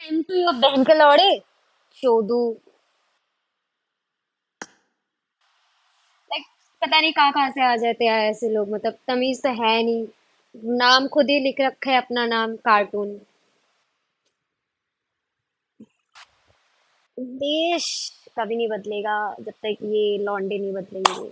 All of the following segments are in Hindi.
एमपी और बहन के लौड़े चोदू। लाइक पता नहीं कहाँ कहाँ से आ जाते हैं ऐसे लोग, मतलब तमीज तो है नहीं। नाम खुद ही लिख रखा है, अपना नाम कार्टून। देश कभी नहीं बदलेगा जब तक ये लौंडे नहीं बदलेंगे।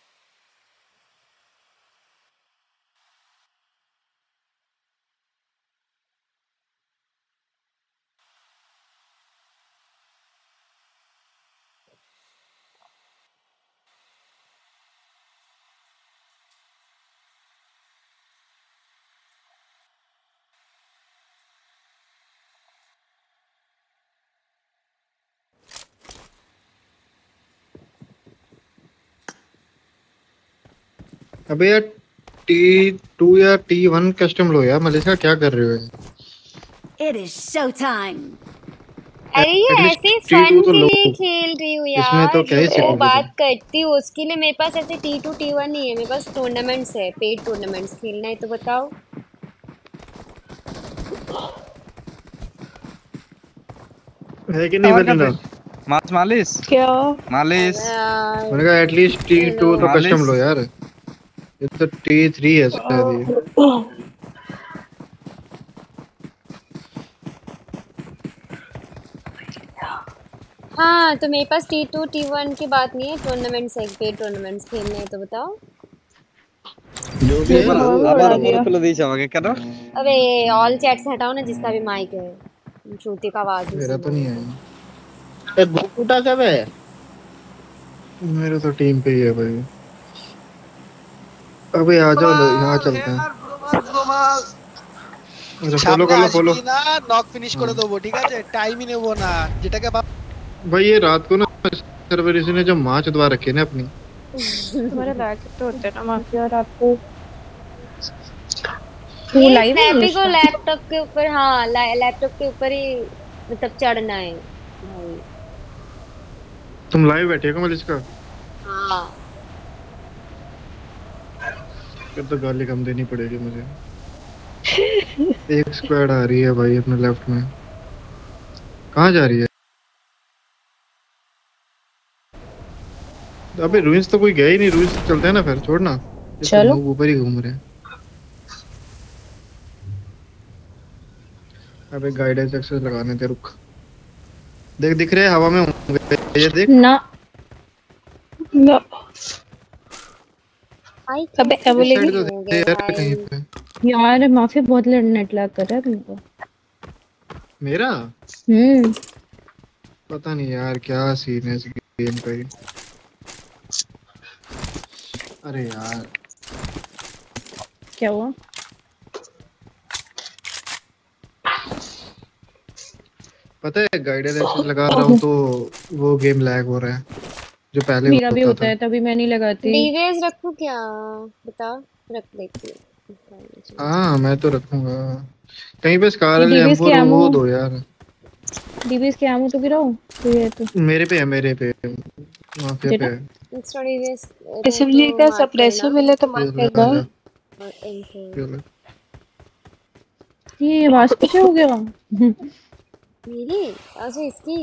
अबे यार, T2 या T1 कस्टम लो यार। मलेशिया क्या कर रहे हो? It is showtime. अरे ये एटलीस्ट ऐसे T2 फन तो के लो। लिए खेल रही हूँ इसमें तो यार, क्या ही वो सीखोगे तुम। बात करती हूँ उसके लिए। मेरे पास ऐसे T2 T1 नहीं है, मेरे पास टूर्नामेंट्स है, पेड टूर्नामेंट्स खेलना है तो बताओ। है कि नहीं और क्या बलिंदा? फिर मास मालिस क्या? मालिस अबे यार। मैंने कहा एटलीस्ट हेलो। T2 तो कस्टम मालिस। लो यार। ये तो T3 है शायद ये। हाँ तो मेरे पास T2 T1 की बात नहीं है, टूर्नामेंट्स है, पेड टूर्नामेंट्स खेलने हैं तो बताओ। जो भी मेरे है को ला। हवा में उड़ा अबर दिया। मुरुकुल दी चमके करो। अबे ऑल चैट से हटाओ ना, जिसका भी माइक है, श्रुति का आवाज नहीं मेरा तो सुनना नहीं मेरे को। है। गोकुटा कब है? मेरा तो टीम पे ही है भाई। अबे आ जाओ, यहाँ चलते हैं। হেয়ার ব্রোমাস अच्छा फॉलो সামনে कर लो, फॉलो। আসবি না, নক ফিনিশ हाँ করে দেবো, ঠিক আছে? টাইমই নেবো না, যেটাকে भाई, ये रात को ना सर्वर इसी ने जो माँ चुदवा रखी है ना अपनी। तुम्हारे लायक तो होते हैं ना माफिया रात को। तू ये लाइव है स्नैपी को मनीषा? लैपटॉप के ऊपर, हाँ लैपटॉप के ऊपर ही मतलब चढ़ना है भाई। तुम लाइव बैठे हो कमल इसका? हाँ। फिर तो गाली कम देनी पड़ेगी मुझे। एक स्क्वाड आ रही है भाई अपने लेफ्ट में। कहाँ जा रही है? अबे रूइंस तो कोई गया ही नहीं। रूइंस चलते हैं ना फिर, छोड़ना। ये सब चलो। नूब ऊपर ही घूम रहे हैं। अबे गाइडेंस एक्सेस लगाने थे, रुक। देख, दिख रहे हैं हवा में होंगे ये, देख। ना ना। भाई अबे क्या कैसे इस बोलेगी? साइड खत्म तो हो थे गए यार कहीं भाई। पे। यार माफिया बहुत नेट लैग कर रहा है तुमको। मेरा हम्म। पता नहीं यार क्या सीन है इस गेम का ही। अरे यार, क्या हुआ? पता है गाइडेंस एक्सेस लगा रहा हूँ तो वो गेम लैग हो रहा है, जो पहले मेरा भी होता होता था। है तभी मैं नहीं लगाती। डीवेज रखूं क्या? बता। रख देती हूँ। हाँ मैं तो रखूंगा। कहीं पे ये स्कारल या डीबीएस के M4 एमो। वो दो यार। डीबीएस के एमो तो गिराओ कोई है तो। मेरे पे है, मेरे पे। माफिया पे तेरा है। एक्स्ट्रा डीवेज रहे तो एसएमजी का मार्क सप्रेसर करना। मिले तो ये मार ले, देगा। आजा। और इनको ये ले। ये आवाज पीछे हो गया। मेरी अच्छा इसकी,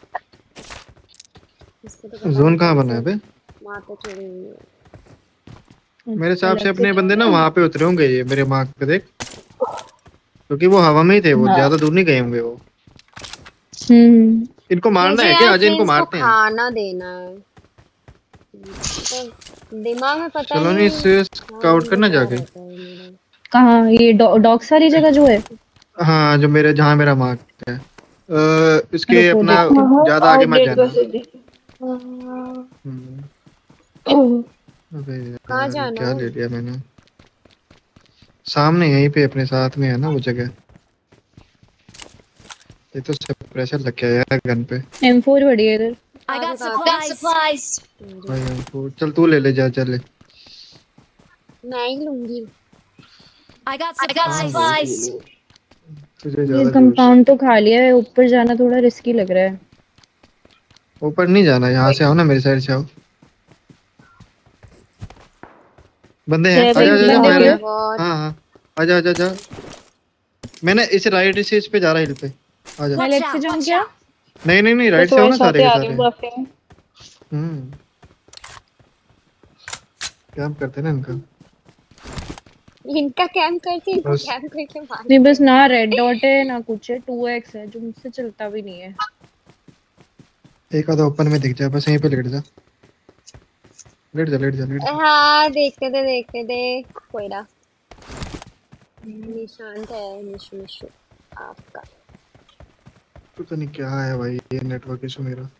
इसको तो पता नहीं जोन कहाँ कहाँ बना से है बे? मार पे चढ़ी हुई है। मेरे हिसाब से अलग से अपने बंदे ना जाओ। वहां पे उतरे होंगे, ये मेरे मार्क पे देख। क्योंकि वो हवा में ही थे, वो ना। ज्यादा दूर नहीं गए होंगे वो। हम्म। इनको मारना मुझे है क्या? यार आज इनको प्रिंस को मारते हैं। खाना देना है, मतलब दिमाग में पता चलो नहीं, नहीं इससे कहाँ स्काउट करना गुजरा जाके। रहता है मेरा। कहाँ ये डॉग्स वाली जगह जो है? हाँ, जो मेरे जहाँ मेरा मार्क है। इसके रुको अपना देखो। ज्यादा आगे मत आउटडेट जाना। बस देख। हम्म, अबे कहाँ यार ये जाना क्या है? ले लिया मैंने। सामने यहीं पे अपने साथ में है ना वो जगह। ये तो प्रेशर लग गया यार गन पे। M4 बढ़ी है इधर। I कहाँ से got कहाँ से? supplies. भाई हमको चल, तू ले ले, जा चल ले। मैं ही लूंगी। I got हाँ भाई, supplies. तुझे ये ज्यादा जरूरत है। कंपाउंड तो खा लिया है, ऊपर जाना थोड़ा रिस्की लग रहा है। ऊपर नहीं जाना, यहाँ से आओ ना, मेरी साइड से आओ। बंदे हैं, जय भाई आजा आजा आजा, बंदे फायर है। किधर? बहुत। हाँ हाँ, आजा आजा आजा। मैंने इस राइट से इस पे जा रहा है, हिल पे। आ जा। मैं Watch लेफ्ट से out! जाऊँ Watch क्या? out! नहीं नहीं नहीं, मैं राइट से हो तुम्हारे ना साथ सारे ही के आ रही सारे। हूँ बाफे। हम्म, कैंप करते हैं ना इनका। इनका कैम्प करके इनको बस कैम्प करके मार नहीं बस देंगे। ना रेड डॉट है ना कुछ है, 2x है जो मुझसे चलता भी नहीं है। एक आधा ओपन में दिख जाए, बस यहीं पे लेट जा, लेट जा लेट जा लेट जा। हाँ देखते दे कोई ना। निशांत है निशु निशु आपका। पता नहीं क्या है भाई, ये नेटवर्क इशू मेरा।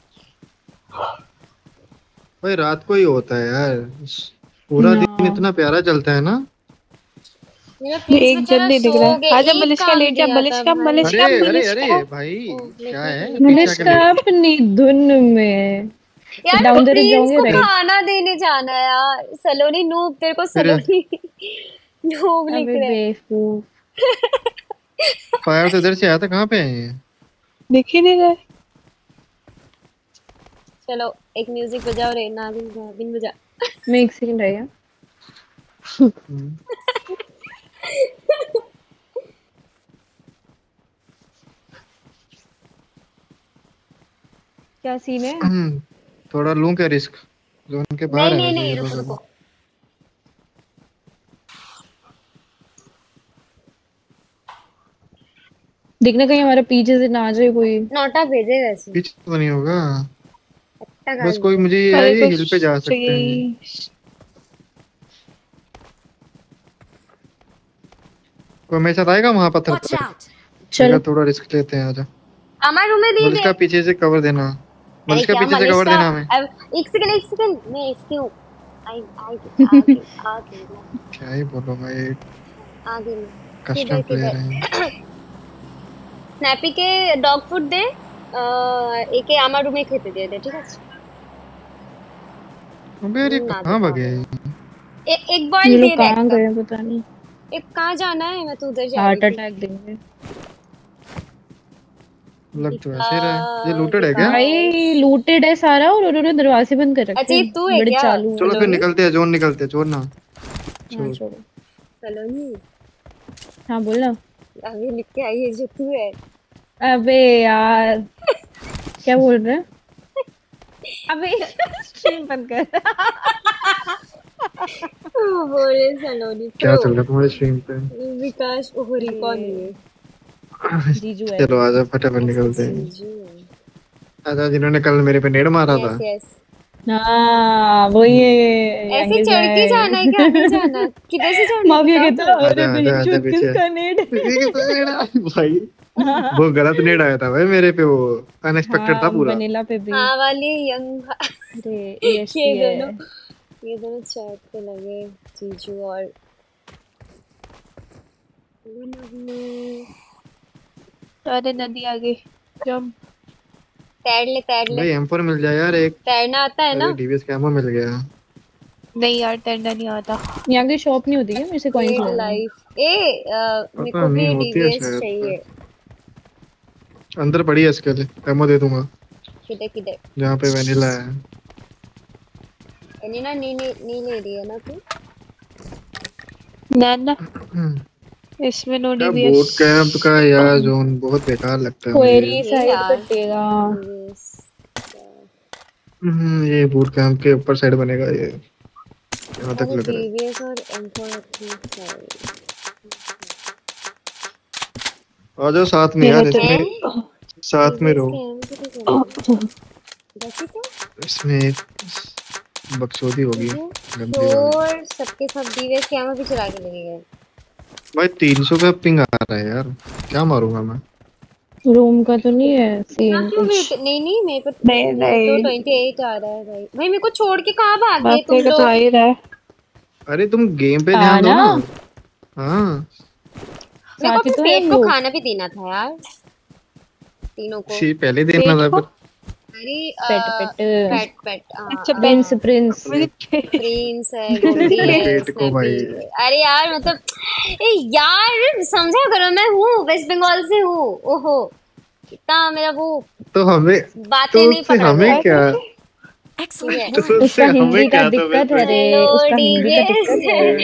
भाई रात को ही होता है यार, पूरा ना दिन इतना प्यारा चलता है ना। मेरा प्रिंस एक जन बेचारा नहीं दिख सो रहा है। गए, आजा एक मलिष्का, काम लेट जा दिया था मलिष्का भाई। अरे मलिष्का अरे मलिष्का। अरे भाई, ओ क्या लेट है मी पीछे आके मलिष्का लेट। अपनी धुन में। यार डाउन द रोड प्रिंस जाओगे को राइट? खाना देने जाना है यार। सलोनी नूब, तेरे को मेरे सलोनी नूब लिख अबे रहे हैं। बेवकूफ, फायर तो इधर से आया था, कहाँ पे है ये? दिख ही नहीं रहा। चलो एक म्यूजिक बजाओ रे, नागिन गाबिन बजा। मैं एक सेकंड रह गया। हम्म, क्या सीन है? थोड़ा लूं क्या रिस्क? जोन के बाहर नहीं है नहीं वैसे नहीं, ये रुको लोग अभी। रुको। देखना कहीं हमारे पीछे से ना आ जाए कोई। नोटा भेजे वैसे। पीछे तो नहीं होगा। अच्छा बस गाल कोई दे। मुझे ये है, अरे ये हिल पे कुछ जा सकते हैं ये। चाहिए। कोई मेरे साथ आएगा वहां पत्थर Watch पे? out! देखा, चलो थोड़ा रिस्क लेते हैं, आजा। हमारे रूम में भी मलिका दे। पीछे से कवर देना, अरे मलिका क्या पीछे से कवर मलिष्का। देना हमें। अब एक सेकंड मैं इसकी हूँ। आई आगे आगे मैं क्या ही बोलो भाई, आगे मैं कस्टम किधर प्लेयर है। किधर। स्नैपी के डॉग फूड दे। एके আমার রুমে খেতে দিয়ে দে, ঠিক আছে? अबे यार ये ना दे कहाँ भगे? पागल। एक बॉइल ये दे लोग दे कहाँ का। गए पता नहीं। एक कहाँ जाना है, मैं तो उधर जा रही हार्ट थी। अटैक देंगे लग तो ऐसे ही रहा है, ये विकास लूटेड है क्या? भाई। विकास। लूटेड है सारा और उन्होंने दरवाजे बंद कर अच्छा रखे ये तू हैं, है बड़े क्या? चालू हैं। चलो फिर सलोनी। निकलते हैं, जोन निकलते हैं, छोड़ना। हाँ छोड़। छोड़ो। सलोनी। हाँ बोलना। अभी लिख के आई है जो तू है। अबे यार क्या बोल रहे हैं? अबे स्ट्रीम बंद कर। वो बोले सलोनी क्या प्रो। चल रहा है तुम्हारी स्ट्रीम पे? विकास ओहरी कौन है ये? जीजू है चलो जीजू। आजा, फटाफट अच्छा निकलते हैं। जीजू। आजा, जिन्होंने कल मेरे पे नेड़ मारा था। Yes yes. हाँ वही है ऐसे यंग चढ़ के जाना है क्या, नहीं गाय। जाना? किधर से जाना है माफिया बताओ कहता तो। है, अरे आजा आजा आजा बेंचोद पीछे। किसका नेट। भाई वो गलत नेड़ आया था भाई मेरे पे, वो अनएक्सपेक्टेड था हाँ पूरा। वनीला पे भी। हाँ वाली यंग। अरे ये ईएसपी है। दोनों ये दोनों चैट पे लगे। जीजू और अरे नदी आ गई। जम। तैर ले। भाई M4 मिल जाए यार एक। तैरना आता है अरे ना? डीवीएस कैमो मिल गया। नहीं यार तैरना नहीं आता। यहाँ की शॉप नहीं होती क्या? मेरे से कॉइंस पेड लेने हैं। लाइफ मेरे पता को नहीं, भी होती है डीवीएस शायद पर। चाहिए। अंदर पड़ी है इसके लिए, कैमो दे दूंगा। किधर किधर? जहाँ पे वेनिला है। एनिना नी नी नी ले रही है ना तू? ना ना हम्म, इसमें नो क्या डीवीएस। बूट कैंप का यार जोन बहुत बेकार लगता है मुझे। क्वेरी ये साइड यार कटेगा। डीवीएस। ये बूट कैंप के ऊपर साइड बनेगा ये, यहाँ तक अरे लग रहा है। डीवीएस और M4 अपनी साइड आ जाओ साथ में मेरा यार, तो इसमें है। साथ में डीवीएस रहो। के M कितने चलेगा? दस ही तो। इसमें एक बकचोदी होगी तुझे गंदी वाली। श्योर सबके सब डीवीएस के M भी चला के लगेगा। भाई 300 का पिंग आ रहा है यार, क्या मारूंगा मैं? रूम का तो नहीं है इतना सीन क्यों कुछ। वेट? नहीं नहीं मेरे को नहीं मेरे तो नहीं 28 आ रहा है भाई। भाई मेरे को छोड़ के कहाँ भाग गए माफिया तुम का तो आ लोग? ही रहा है। अरे तुम गेम पे ध्यान दो आना ना। हाँ, मेरे को साथ ही अपने तो है पेट हम को लोग। खाना भी देना था यार, तीनों को। सी पहले देना पेट था को। पर। अरे पेट पेट। पेट पेट अच्छा हाँ। Prince Prince. अपने प्रिंस है, गोल्डी है, पेट को स्नैपी। भाई। अरे यार मतलब यार समझा करो, मैं हूँ वेस्ट बंगाल से हूँ। ओहो इतना मेरा वो तो हमें, तो बातें नहीं उससे पकड़ा हमें गया। क्या? Excellent है। work. उसका हमें हिंदी का क्या था दिक्कत है वैसे? रे, हेलो उसका हिंदी का दिक्कत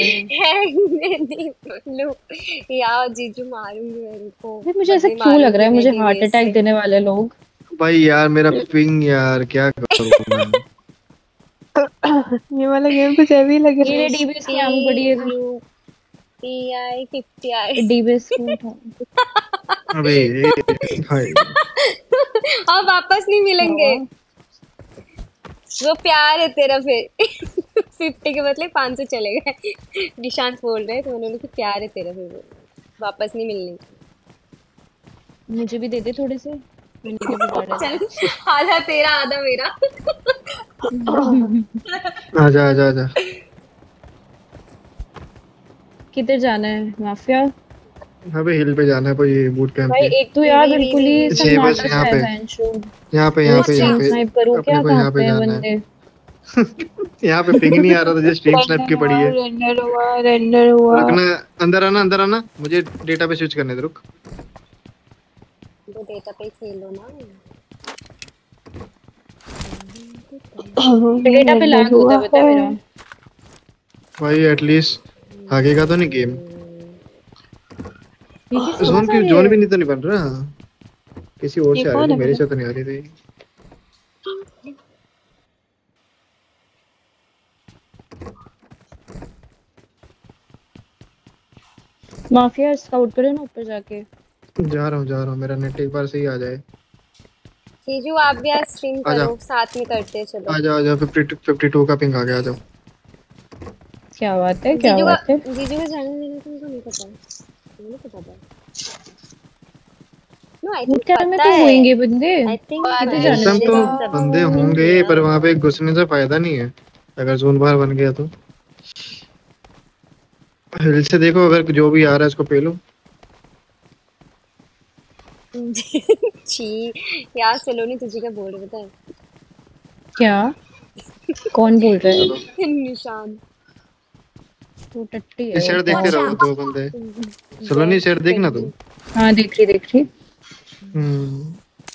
है। लो यार जीजू मारूंगी मेरे को, अरे मुझे ऐसा बदले क्यों लग रहा मारूंगी है, मैं मुझे हार्ट डीबीएस अटैक से। देने वाले लोग। भाई यार मेरा पिंग यार क्या करूँ मैं। ये वाला गेम कुछ हैवी लग रहा है। ये एस डीबीएस टी की आमू पड़ी है। यू पी आई 50 डीबीएस में था। अबे भाई और वापस नहीं मिलेंगे। हाँ। वो प्यार है तेरा फिर 50 के बदले 500 चले गए। निशांत बोल रहे तो उन्होंने कि प्यार है तेरा फिर वो वापस नहीं मिलने। मुझे भी दे दे थोड़े से, मैंने क्या बिगाड़ा चल आधा तेरा आधा मेरा। है। आजा आजा आजा। किधर जाना है माफिया? अबे हिल पे जाना है कोई बूट कैंप भाई पे। एक तो यार वी वी बिल्कुल वी ही वी छह बस सन्नाटा यहाँ सा है पे बेंचो। यहाँ पे मैं यहाँ पे यहाँ स्ट्रीम पे स्नाइप करूँ अपने क्या? को कहाँ यहाँ पे पे हैं जाना है। बंदे? यहाँ पे पिंग नहीं आ रहा, तुझे स्ट्रीम स्नैप की पड़ी है। रेंडर हुआ रेंडर हुआ। रुकना, अंदर आना मुझे डेटा पे स्विच करने दे, रुक। तो डेटा पे खेलो ना। डेटा पे लैग होता है बता मेरा। भाई एटलीस्ट आगे का तो नहीं गेम। ये किसकी जोन आवाज आ की रही जोन है? भी नहीं तो नहीं बन रहा, किसी और ये से आ रही कौन थी, है मेरे मेरा? से तो नहीं आ रही थी। माफिया स्काउट करो ना ऊपर जाके। जा रहा हूँ मेरा नेट एक बार सही आ जाए। जीजू आप भी आज स्ट्रीम आजा करो, साथ में करते हैं चलो। आजा आजा 52 का पिंग आ गया, आ जाओ। क्या बात है, क्या बात है। जीजू का जाने देना तुमको नहीं पता? नहीं पता था। नो आई थिंक क्या में पता तो है। होंगे बंदे। आई थिंक किधर जाने वेलकम मैंने तो देते? बंदे सब्सक्राइब होंगे किया पर वहां हुआ पे है। घुसने से फायदा नहीं है अगर जोन बाहर बन गया तो। हिल से देखो, अगर जो भी आ रहा है उसको पे लो। छी यार सलोनी तुझे क्या बोल रहे थे? क्या? कौन बोल रहा है? चलो निशान तू टट्टी इस है साइड देखते Watch बहुत। रहो, out. दो बंदे। सलोनी जय इस साइड देखना तू। टंडी। हाँ देख रही देख रही। हम्म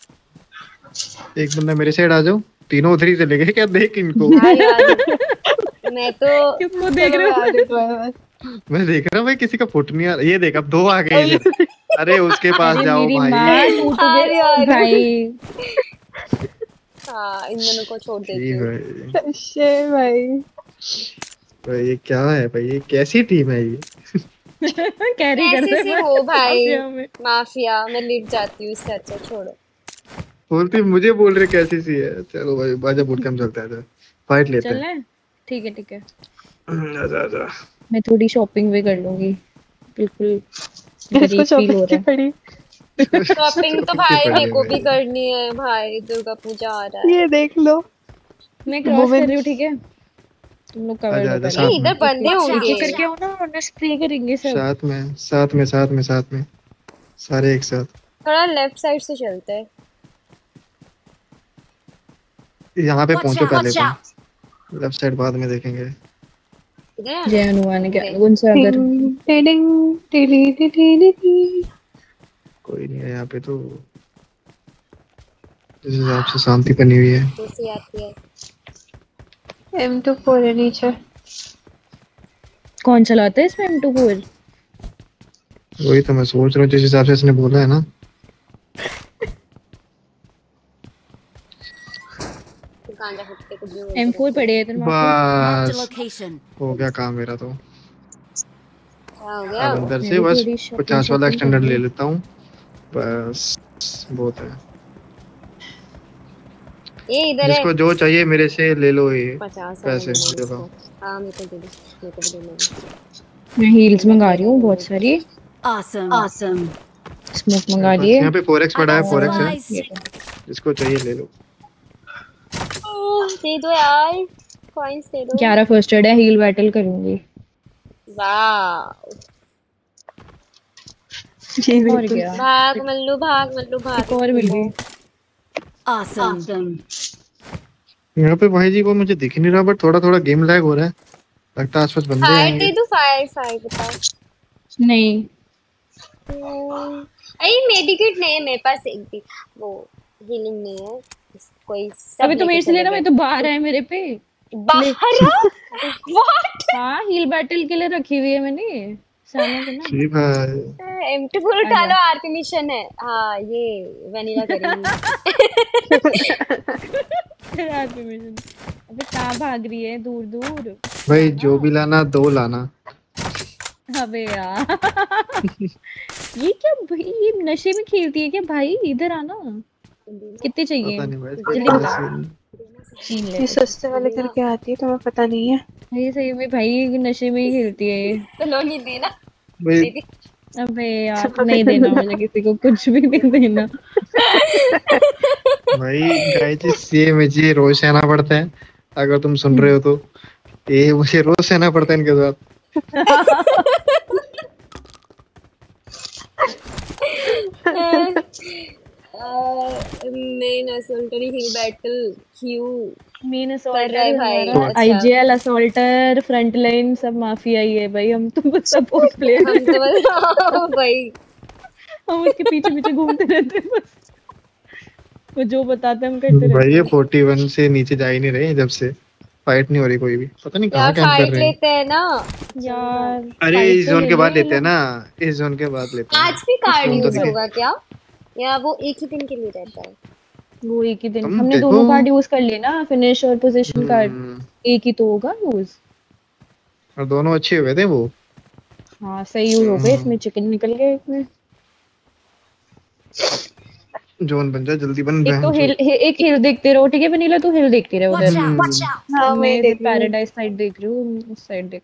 एक बंदा मेरे साइड आ जाओ, तीनों उधर ही चले गए क्या, देख इनको। आ रही आ रही। मैं तो किसको देख रहे हो? मैं देख रहा हूँ भाई, किसी का फुट नहीं आ रहा, ये देख अब दो आ गए इधर। अरे उसके पास अरे जाओ मेरी माँ, भाई। तू तो आ रही आ रही। भाई। हाँ इन दोनों को छोड़ देती ठीक हूँ। भाई। भाई भाई ये क्या है भाई, ये कैसी टीम है ये। कैरी कर ऐसे रहे से हैं हो भाई। माफिया में। माफिया मैं लिट जाती हूँ, इससे अच्छा छोड़ो। बोलती मुझे बोल रहे कैसी सी है। चलो भाई आजा बूट कैंप चलता है, फाइट लेते चलना है? ठीक है ठीक है। हैं। आजा आजा। मैं थोड़ी शॉपिंग भी कर लूंगी। बिल्कुल गरीब फील हो रहा है। शॉपिंग तो शॉपिंग की भाई पड़ी मेरे है को भी भाई। करनी है भाई, दुर्गा पूजा आ रहा है। ये देख लो। मैं क्रॉस कर रही हूँ ठीक है। तुम लोग कवर आजा लो आजा पहले। नहीं साथ में इधर बंदे Watch एक होंगे। एक करके आओ ना, वरना स्प्रे करेंगे सब। साथ में साथ में साथ में साथ में सारे एक साथ। थोड़ा लेफ्ट साइड से चलते हैं। यहाँ पे Watch पहुंचो out. पहले Watch तुम, out. लेफ्ट साइड बाद में देखेंगे। इधर है जय ना? हनुमान के देख। उनसे अगर कोई नहीं है यहाँ पे तो, जिस हिसाब से शांति बनी हुई है। दूसरी आती है। M24 है नीचे। कौन चलाता है इसमें M24? वही तो मैं सोच रहा हूँ, जिस हिसाब से इसने बोला है ना। तू गांजा फुटके कुछ भी बोलते M4 रहते हो। पड़े है इधर माफिया। Marked a बस location. हो गया काम मेरा तो। क्या हो गया? अब अंदर मैं से भी बस थोड़ी शॉपिंग 50 वाला शॉपिंग कर एक्सटेंडर ले लूँ। लेता हूँ, बस बहुत है। ये इधर है। जिसको जो चाहिए मेरे से ले लो, ये 50 वाला पैसे लेना दे इसको। दो। हाँ मेरे को दे दो, मेरे को भी दे दो। मैं हील्स मैं मंगा दे रही रहा हूँ हूँ बहुत सारी। Awesome. Awesome. स्मोक मेरे मंगा पास लिए। यहाँ पे 4x I पड़ा है, got 4x है, supplies. ये लो। जिसको चाहिए ले लो। दे दो यार, कॉइंस दे दो। 11 फर्स्ट एड है, हील बैटल करूंगी। वाह। और क्या? भाग मल्लू भाग, मल्लू भाग। एक और मिल गई। Awesome. Awesome. यहाँ पे भाई जी को मुझे दिख नहीं रहा, बट थोड़ा थोड़ा गेम लैग हो रहा है, लगता है आसपास बंदे फायर आएंगे। दे दो, फायर फायर बताओ। नहीं अरे मेडिकेट नहीं है मेरे पास, एक भी वो हीलिंग नहीं है। कोई सब अभी तो मेरे लेके से चले लेना, गए। मैं तो बाहर है मेरे पे। बाहर व्हाट? हाँ, हील बैटल के लिए रखी हुई है मैंने सामने पे ना। जी भाई। M2 उठा आजा। लो, आरपी मिशन है। हाँ ये वनीला करेंगी। रात में मिशन। अबे कहाँ भाग रही है, दूर दूर भाई जाना। जो भी लाना 2 लाना। अबे यार ये क्या भाई, ये नशे में खेलती है क्या भाई, इधर आना। कितने चाहिए, पता नहीं भाई इसका जल्दी क्या बता। सीन। 3 ले ये तो। सस्ते वाले करके आती है, तुम्हें पता नहीं है। ये सही में भाई ये नशे में ही खेलती है ये। तो लो नहीं देना, भाई दीदी। अबे यार नहीं देना मुझे, किसी को कुछ भी नहीं देना। भाई गाइस ये मुझे रोज सहना पड़ता है, अगर तुम सुन रहे हो तो। ये मुझे रोज सहना पड़ता है इनके साथ। मेन असोल्टरी हिल बैटल क्यू मेन कर रहा है भाई। हमारा अच्छा आईजीएल असॉल्टर फ्रंट लाइन सब माफिया ही है भाई, हम तो बस सपोर्ट प्लेयर हम तो बस हाँ, भाई हम उसके पीछे पीछे घूमते रहते हैं बस, वो जो बताते हैं हम करते भाई रहते ये हैं। 41 से नीचे जा ही नहीं रहे हैं जब से। फाइट नहीं हो रही कोई भी, पता नहीं यार कहाँ कैंप कर फाइट रहे हैं। लेते हैं ना। यार अरे fight इस तो जोन ले के बाद लो ये लेते हैं लोग। ना, इस जोन के बाद लेते हैं। आज भी कार्ड जोन तो यूज दिखे। होगा क्या, या वो एक ही दिन के लिए रहता है? वो एक ही दिन, तुम हमने देखो। दोनों कार्ड यूज कर लिए ना, फिनिश और पोजीशन कार्ड, हम्म, एक ही तो होगा यूज। और दोनों अच्छे हुए थे वो। हाँ सही यूज हो गए, इसमें चिकन निकल गया इसमें। जोन बन जा जल्दी बन एक तो बहन हिल, एक हिल देखते रहो ठीक है वनीला, तू हिल देखती रहे उधर। हाँ मैं मैं इधर देख रही हूँ। पैराडाइज साइड देख रही हूँ, उस साइड देख।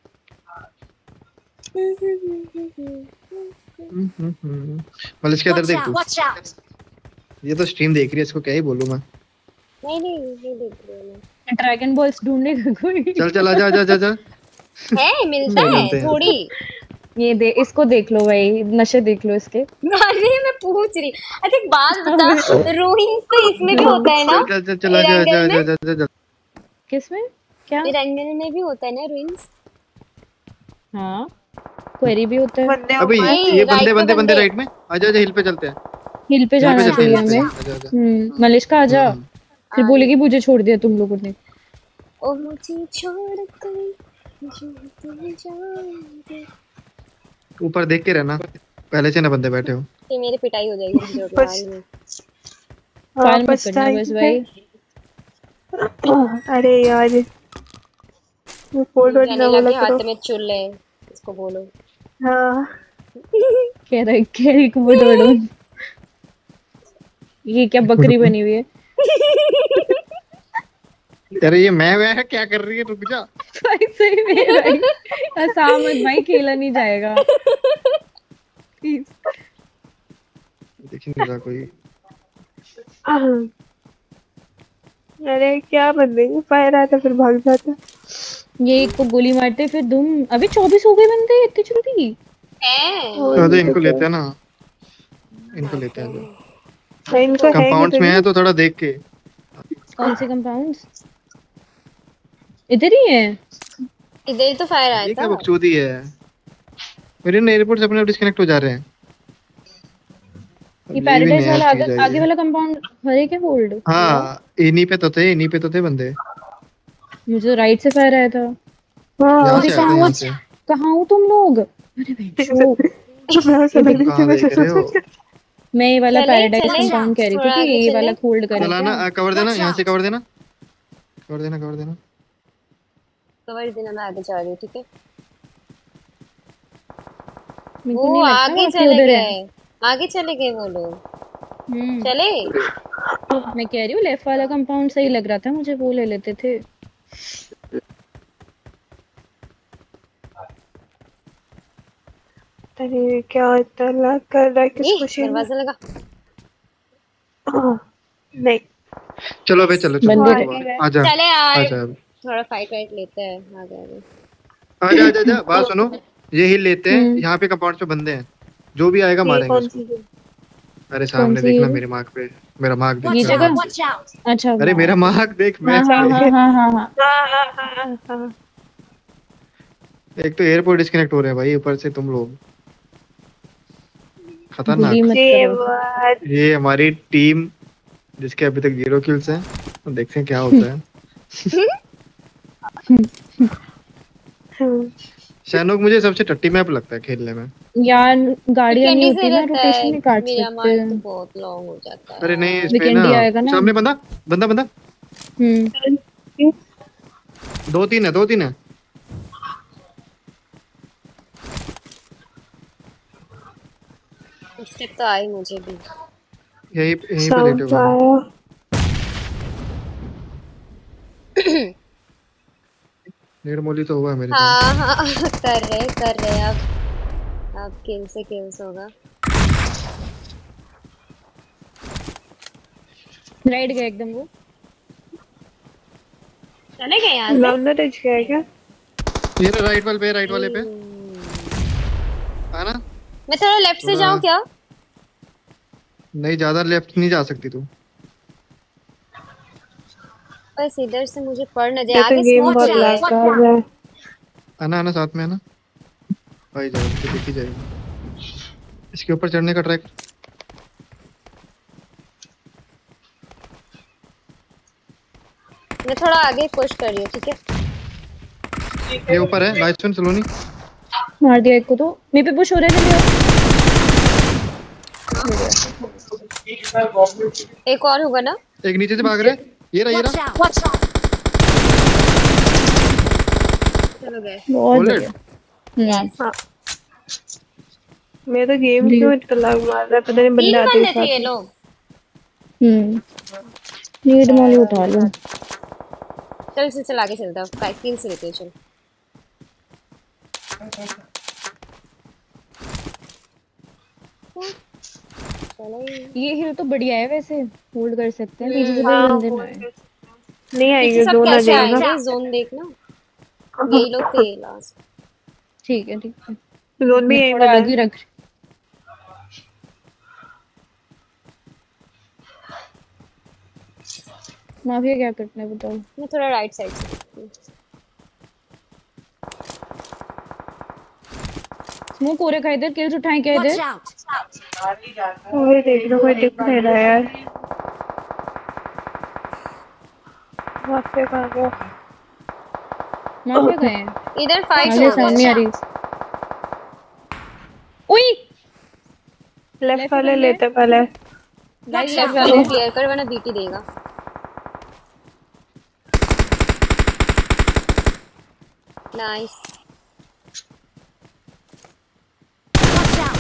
मतलब इसके अंदर देख तू। ये तो स्ट्रीम देख रही है, इसको क्या ही बोलूं मैं। नहीं देख रही हूँ मैं। ड्रैगन बॉल्स ढूंढेगा कोई। चल चल आजा आजा आजा आजा। है मिलता नहीं है मिलते हैं। थोड़ी। ये दे, इसको देख लो भाई, नशे देख लो इसके। अरे मैं पूछ रही। अच्छा एक बात बता, रूइंस तो इसमें भी होता है ना? चल चल चल आजा आजा एरंगल आजा में, आजा आजा। किसमें क्या? एरंगल में भी होता है ना रूइंस? हाँ क्वेरी भी होता है। बंदे अबे ऊपर नहीं, ये right बंदे पे बंदे बंदे बंदे। राइट में। आजा आजा हिल पे चलते हैं। हिल पे हिल पे जाना चलते चाहिए हैं हिल पे। हमें। आजा आजा। मलिश्का आजा, हम्म। फिर बोलेगी मुझे छोड़ दिया तुम लोगों ने। ओ मुझे छोड़ कर जो तुम जाओगे। ऊपर देख के रहना, पहले से ना बंदे बैठे हो। ये मेरी पिटाई हो जाएगी मुझे लग रहा है। फायर मत बचता करना ही बस है। भाई। अरे यार वो फोटो ना वनीला बोला के करो। हाथ में चुल है, इसको बोलो। हाँ कह रही को डोडो। ये क्या बकरी बनी हुई है? अरे ये मैं है क्या कर रही है, रुक जा। भाई सही में भाई, आसाम मत भाई, खेला नहीं जाएगा प्लीज। देख नहीं रहा कोई। अरे क्या बंदे फायर आता फिर भाग जाता। ये एक को गोली मारते फिर दुम। अभी 24 हो गए बंदे इतनी जल्दी। है तो इनको लेते हैं ना, इनको लेते हैं जो हाँ, इनको है कंपाउंड्स में है, तो थोड़ा देख के। कौन से कंपाउंड्स? इधर ही है। इधर तो फायर आया ये क्या था। बकचोदी है, मेरे ना एयरपोर्ट से अपने आप डिस्कनेक्ट हो जा रहे हैं। ये भी पैराडाइज नया वाला चीज है आगे ये। वाला कंपाउंड हरे के होल्ड। हाँ इन्हीं पे तो थे बंदे। मुझे राइट से फायर आया था। यहाँ अरे से आते हैं यहाँ से। कहाँ हो तुम लोग? अरे बहनचोद। कहाँ देख रहे हो? मैं ये वाला चले, पैराडाइज चले। कंपाउंड कह रही थोड़ा थी कि आगे ये चले। वाला होल्ड करें चलाना क्या? कवर देना, यहाँ से कवर देना, कवर देना कवर देना। कवर देना, मैं आगे जा रही हूँ ठीक है। मेरे को वो नहीं लगता आगे वो चले उधर है। गए, आगे चले गए वो लोग। हम्म, चले मैं कह रही हूँ लेफ्ट वाला कंपाउंड सही लग रहा था मुझे, वो ले लेते थे। अरे क्या तला कर रहा है ये किसको शेर दरवाजा लगा। नहीं चलो बे चलो चलो बंदे आजा चले यार, आजा थोड़ा फाइट वाइट लेते हैं आगे आगे। आजा आजा आजा। बात सुनो, ये हिल लेते हैं, हम्म। यहाँ पे कंपाउंड पे बंदे हैं, जो भी आएगा ये मारेंगे कौन उसको। सी है? अरे सामने सी देखना हिल? मेरे मार्क पे, मेरा मार्क ये देख जगह? out! अच्छा अरे हाँ। मेरा मार्क देख हाँ मैप हाँ पे। हाँ हाँ हाँ हाँ। हाँ। एक तो एयरपोर्ट डिस्कनेक्ट हो रहे हैं भाई, ऊपर से तुम लोग बुली खतरनाक। मत ये करो। बात ये हमारी टीम जिसके अभी तक 0 किल्स हैं, तो देखते हैं क्या होता है। शैनोक मुझे सबसे टट्टी मैप लगता है खेलने में। यार गाड़ियां नहीं वीकेंडी होती से ना, रहता रोटेशन है, में काट मेरा सकते मार्क तो हैं। बहुत लॉन्ग हो जाता है अरे नहीं, इसमें वीकेंडी ना आएगा ना। सामने बंदा 2-3 है, 2-3 है। स्टेप तो आई मुझे भी। यही पे लेटे साउंड हुए हैं। आया। निर्मोली तो हुआ है मेरे साथ। हाँ कर रहे अब किल से किल्स होगा। राइट गए एकदम वो। चले गए यहाँ से। लंदन रिच गया क्या? ये रहा राइट वाले पे आना। मैं थोड़ा लेफ्ट से थोड़ा जाऊँ क्या? नहीं, ज्यादा लेफ्ट नहीं जा सकती तू। बस इधर से मुझे पड़ न जाए, ये तो आगे गेम स्मोक बहुत है। लैग कर रहा है। आना साथ में आना। भाई जाओ, तो दिख ही जाएगी। इसके ऊपर चढ़ने का ट्रैक। मैं थोड़ा आगे पुश कर रही हूँ, ठीक है? ये ऊपर है, नाइस वन सलोनी। मार दिया एक को तो। मेरे पे पुश हो रहा है, जल्दी आओ। एक और होगा ना? एक नीचे से भाग रहा है। ये रहा Watch out! चलो गए। बहुत बुलेट। बढ़िया। नाइस। हाँ, मेरा तो गेम क्यों इतना लैग मार रहा है, पता नहीं बंदे 3 आते बंदे ही थे ये साथ। लोग। नीड मॉली उठा लो। चल आगे चलता हूँ, किल से लेते हैं, चल। चलो ये हिल तो बढ़िया है वैसे, होल्ड कर सकते हैं। पीछे से कोई हाँ, बंदे ना आए। नहीं पीछे आएंगे, सब दो ना कैसे जाएगा। आएंगे? जोन देखना, यही लोग थे लास्ट। ठीक है। जोन भी मैं यही थोड़ा मिला आगे है। रख। माफिया क्या करना है बताओ। मैं थोड़ा राइट साइड से देखती हूँ। स्मोक हो रखा है इधर, किल्स उठाएं क्या Watch इधर? out! वही देख लो, कोई दिख नहीं रहा यार। माफिया कहाँ गया? माफिया गए हैं। इधर फाइट आगे हो साउंड नहीं रहा आ रही। ओए लेफ्ट वाले वाले लेते पहले। गाइस लेफ्ट लेफ्ट वाले वाले। क्लियर कर वरना बीटी देगा। नाइस। Watch out!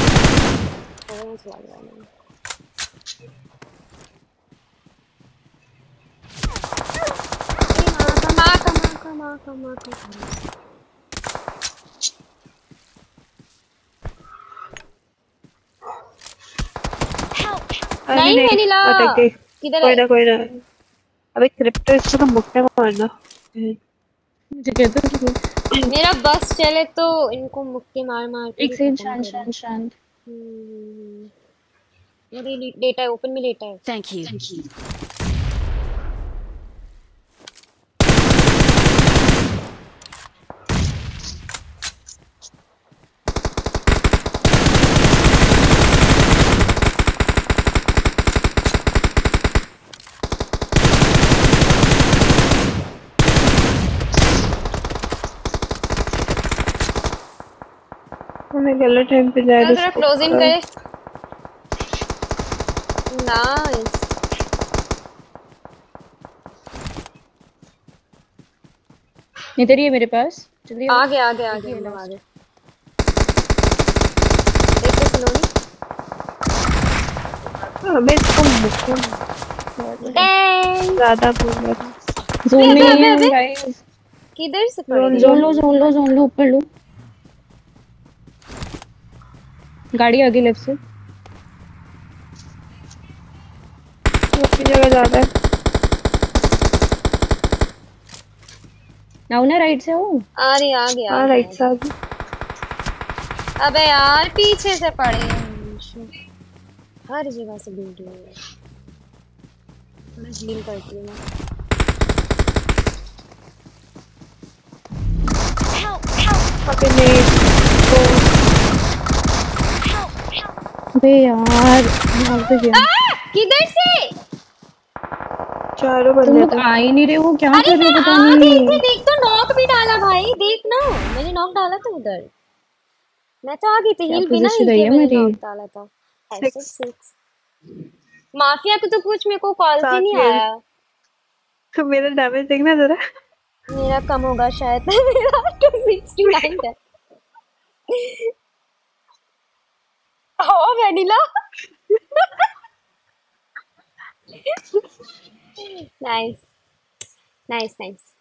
अरे नहीं वेनिला, अटक गई। किधर है? कोई ना। अबे क्रिप्टो, इसको तो मुक्के मारना। मुझे कहते हो मेरा बस चले तो इनको मुक्के मार मार के एक ही सेकंड, खत्म शांत करूं। शांत शांत। अरे लेटा है, ओपन में लेटा है। Thank you. हमें गलत टाइम पे जाए चलो थोड़ा क्लोजिंग करे। नाइस। इधर ही है मेरे पास, जल्दी आओ। आगे हम लोग आगे। एक तो सुनोनी। अबे इसको मुक्के डैंग। ज्यादा बोल रहा था। जोन में ही अबे है गाइस। किधर से पड़ गई? जोन लो ऊपर लो। गाड़ी आगे लेफ्ट से। उसकी जगह ज्यादा है। नाउ ना राइट से हो। आ रही आ गया। हाँ, राइट साइड। अबे यार पीछे से पड़े हैं। हर जगह से वीडियो है। थोड़ा हील करती हूँ मैं। अबे नहीं अबे यार भाग तो गया। किधर से? चारों तुम बंदे लोग थे। आ ही नहीं रहे हो, क्या अरे कर रहे मैं हो पता आ गई नहीं। थी, देख तो नॉक भी डाला भाई, देख ना, मैंने नॉक डाला था उधर, मैं तो आ गई थी, क्या हिल बिना पोजीशन हिल रही के है मैंने मेरी? नॉक डाला था। ऐसे 6 6 माफिया को तो कुछ मेरे को कॉल से 7 नहीं किल्स। आया। तो मेरा डैमेज देखना जरा। मेरा कम होगा शायद मेरा 269 है। Oh Vanilla nice nice nice.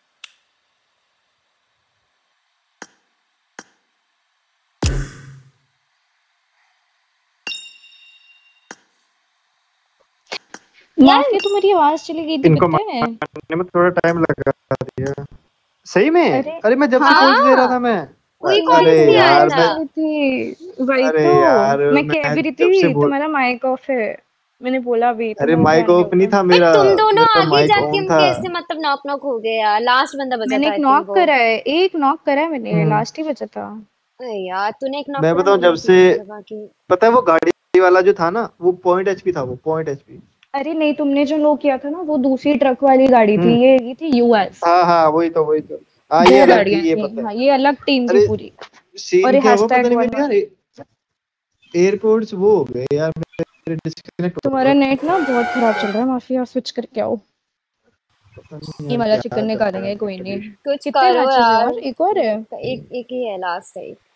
यार माफिया तुम्हारी आवाज चली गई थी इनको पता है? मारने में थोड़ा टाइम लगा दिया। सही में? अरे अरे मैं जब से कॉल्स दे रहा हाँ था मैं। कोई अरे कॉल्स नहीं आया यार आवाज था। मैं आ रही थी वही अरे तो। यार मैं कह मैं भी रही जब से थी बोल तुम्हारा माइक ऑफ है, मैंने बोला भी अरे तुम्हारा माइक ध्यान नहीं ऑफ नहीं होगा। था भाई मेरा। तुम दोनों मेरा आगे माइक जाके ऑन हम था। कैसे मतलब नॉक नॉक हो गए यार, लास्ट बंदा बचा मैंने था एक आई थिंक नॉक वो। करा है, एक नॉक करा है मैंने, हम्म, लास्ट ही बचा था। अरे यार तूने एक नॉक मैं करा, बताऊं मैंने जब एक से नॉक करा बाकी। पता है वो गाड़ी वाला जो था ना वो पॉइंट एचपी था, वो पॉइंट एचपी। अरे नहीं, तुमने जो लो किया था ना वो दूसरी ट्रक वाली गाड़ी थी, हम्म। ये थी यूएस। हाँ हाँ वही तो हाँ ये दो अलग थी गाड़ियां ये थी, पता है। हाँ ये अलग टीम थी अरे पूरी। और सीन ये क्या हुआ पता हैशटैग नहीं मेरे वाला। यार। एयरपोर्ट्स वो हो गए यार, मेरे डिस्कनेक्ट हो तुम्हारा गए। नेट ना बहुत खराब चल रहा है माफिया, स्विच करके आओ। पता नहीं ये यार वाला क्या चिकन चल रहा निकालेंगे, है कोई नेट नहीं। भी। कुछ कितने करो मैचेस है यार, और एक और है? एक एक ही है, लास्ट है एक।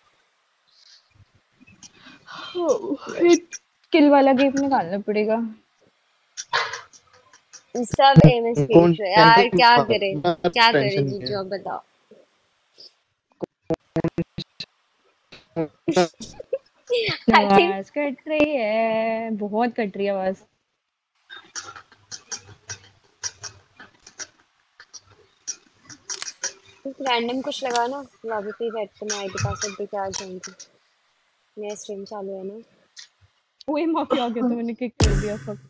स्किल वाला गेम निकालना पड़ेगा। सब एम एस पी कौन है यार, क्या करे, क्या करे टेंशन नहीं जीजू है। अब बताओ। आई थिंक आवाज कट रही है, बहुत कट रही है आवाज। रैंडम कुछ लगा ना, लॉबी पे ही बैठते, मैं आईडी पासवर्ड दे के आ जाऊंगी, मेरा स्ट्रीम चालू है ना। ओए माफिया आ गया तो मैंने किक कर दिया सब।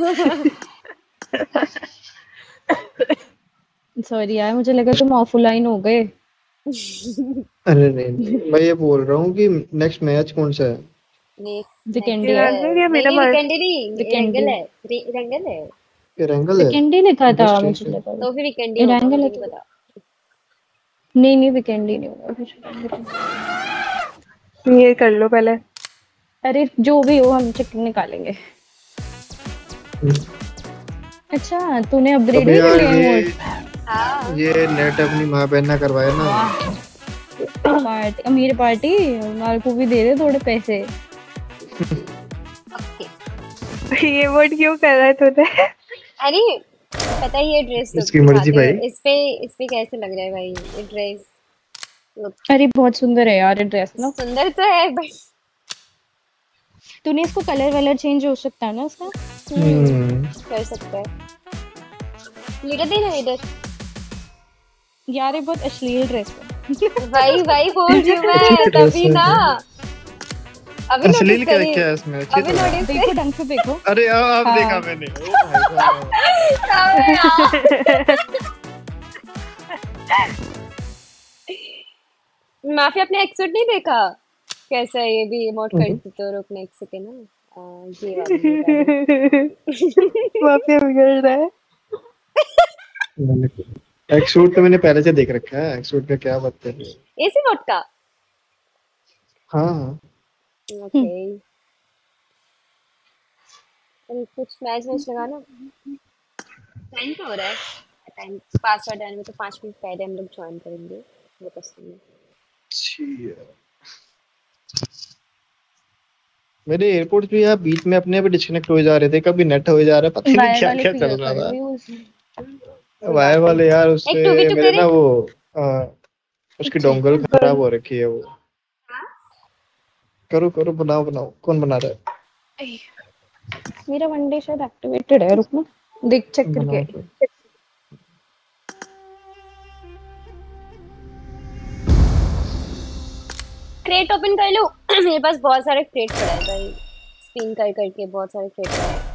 सॉरी यार, मुझे लगा तुम ऑफलाइन हो गए। अरे नहीं मैं ये बोल रहा हूँ कि नेक्स्ट मैच कौन सा है। नेक्स्ट वीकेंडी नेक्स्ट है, निकालने या नहीं मेरा नहीं, मार। वीकेंड नहीं, वीकेंडी। रंगल है, रंगल है। ये रैंगल है। वीकेंडी लिखा था, बस ठीक मुझे है। लगा। तो फिर वीकेंड ही ये होगा, रैंगल मुझे है नहीं तो। पता। नहीं नहीं, वीकेंडी नहीं होगा फिर। ये कर लो पहले। अरे जो भी हो, हम चिकन निकालेंगे। अच्छा, तूने अपग्रेड अबे भी कर यार लिया इमोट? हाँ ये नेट अपनी माँ बहन ने करवाया ना। वाह, पार्टी, अमीर पार्टी। माल को भी दे दे थोड़े पैसे। ओके। ये वर्ड क्यों कर रहा है तूने? अरे पता है ये ड्रेस लुक इसकी मर्जी दिखाते हो, भाई। इस पे कैसे लग रहा है भाई ये ड्रेस लुक? अरे बहुत सुंदर है यार ये ड्रेस ना। सुंदर तो है बट तूने इसको कलर वलर चेंज हो सकता है ना इसका? हम्म। कर सकता है। लीडर दे ना लीडर। यार ये बहुत अश्लील ड्रेस है। भाई भाई बोल रही हूँ मैं ड्रेस तभी है ना, अभी नोटिस अश्लील क्या करी, क्या है इसमें? अच्छी अभी तो है। नोटिस देखो ढंग से देखो। अरे अब हाँ। देखा मैंने। ओ भाई माफी अपने एक्सुट नहीं देखा कैसा है, ये भी इमोट साहब। करती तो रुकने एक सेकंड ना। ये वाली माफिया बिगड़ रहा है। एक्सूट तो मैंने पहले से देख रखा है, एक्सूट का क्या बात है। इसी मोड का। हाँ हाँ। ओके, अरे कुछ मैच मैच लगा ना। टाइम क्या हो रहा है? टाइम पासवर्ड डालने में तो 5 मिनट पहले हम लोग ज्वाइन करेंगे, वो तो सही है। अच्छी है। मेरे एयरपोर्ट भी यार बीच में अपने आप डिस्कनेक्ट हो जा रहे थे, कभी नेट हो जा रहा है, पता नहीं वायर क्या वाले क्या चल क्लियर रहा कर था। यूज। कोई वायर बात नहीं, वाले यार एक 2v2 उससे मेरे करे। ना वो उसकी डोंगल खराब हो रखी है वो। करो करो बनाओ बनाओ, कौन बना रहा मेरा वनडे शायद एक्टिवेटेड है, रुकना देख चेक है? करके। बनाओ फिर। क्रेट ओपन कर लो मेरे पास बहुत सारे क्रेट पड़ा है भाई, स्पिन कर करके बहुत सारे क्रेट पड़ा है।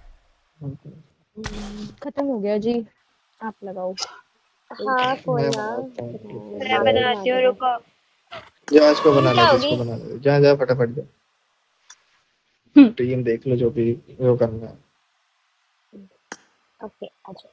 खत्म हो गया जी, आप लगाओ। हाँ कोई मैं ना, बनाता हूँ। मैं माफी बना बनाती हूँ, देगा। रुको। जा इसको बना क्या लेते, होगी? इसको बना लेते, जा जा फटाफट जा। टीम देख लो जो भी जो करना है। ओके अच्छा।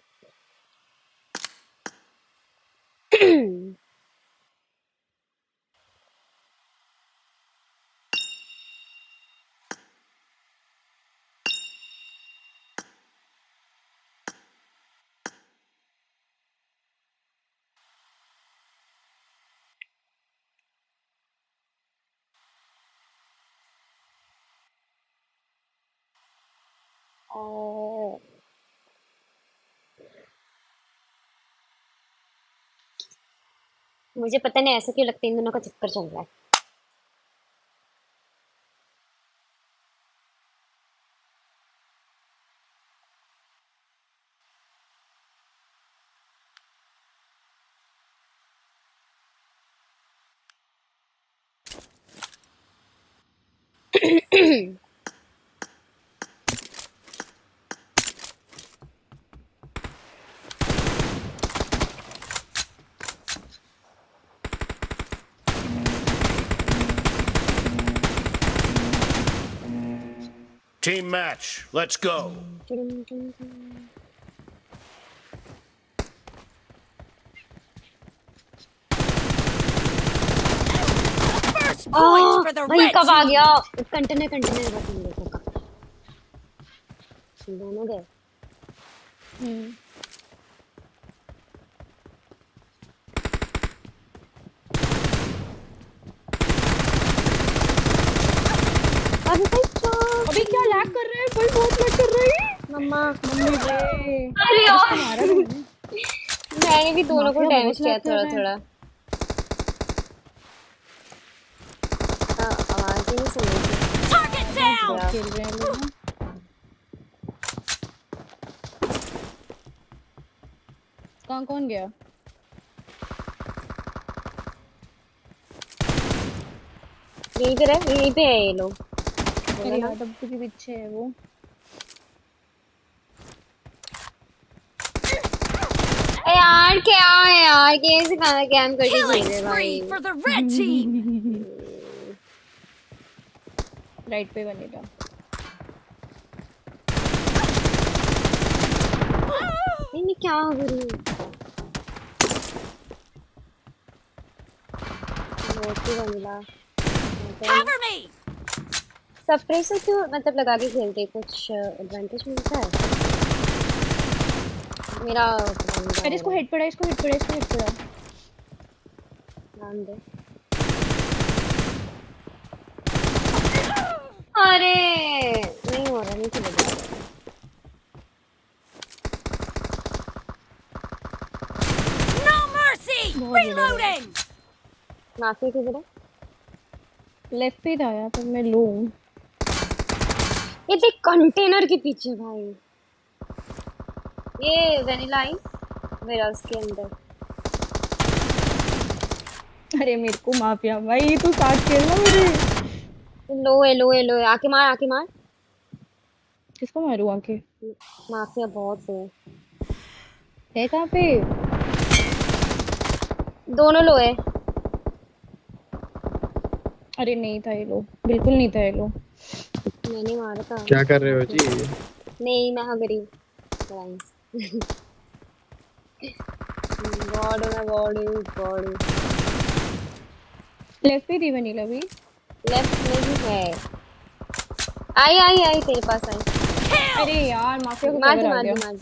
मुझे पता नहीं ऐसा क्यों लगता है इन दोनों का चक्कर चल रहा है। Team match, let's go. First uh, point for the भाई red कब आ team. गया? कंटेनर बस इन लोगों का। दोनों गए। अभी भाई क्या? अभी क्या लैग कर रहा है भाई, बहुत लैग कर रहा है। मम्मा मम्मी रे, अरे यार मारा भी नहीं। मैंने भी दोनों को माफिया डैमेज बहुत किया लैग कर थोड़ा रहा है। थोड़ा। आवाज ही नहीं सुन रही थी। Target down. यार खेल रहे हैं लोग ना। कहाँ कौन गया? यहीं पे रहे, यहीं पे है ये लोग। बोला अरे ना। यार डब्बू के पीछे है वो। अरे यार क्या है यार, कैसे खाना कैम करके खेल Killing रहे भाई। spree for the red team. Right पे बनेगा। नहीं मैं क्या हो रही हूँ? रोटी बनीला Cover me. सप्रेसर क्यों मतलब लगा के खेलते, कुछ एडवांटेज मिलता है? मेरा पता नहीं क्या अरे हो इसको रहा है। हेड पड़ा, इसको हेड पड़ा, इसको हेड पड़ा। ध्यान दे। अरे नहीं हो रहा, नहीं चलेगा। No mercy. Reloading. माफी किधर है? लेफ्ट पे था यार, पर मैं लो हूँ। ये देख कंटेनर के पीछे भाई। ये वेनिला आई मेरा उसके अंदर। अरे मेरे को माफिया भाई, तू साथ खेलना मेरे। लो है आके मार। किसको मारू आके? माफिया बहुत है कहाँ पे? दोनों लो है। अरे नहीं था ये लो, बिल्कुल नहीं था ये लो। मैंने मारा था। क्या कर रहे हो जी? नहीं मैं हाँ गरीब गॉड लेफ्ट पे थी वनीला भी। लेफ्ट में भी है। आई तेरे पास आई। अरे यार माफिया को मार कवर आ दे गया।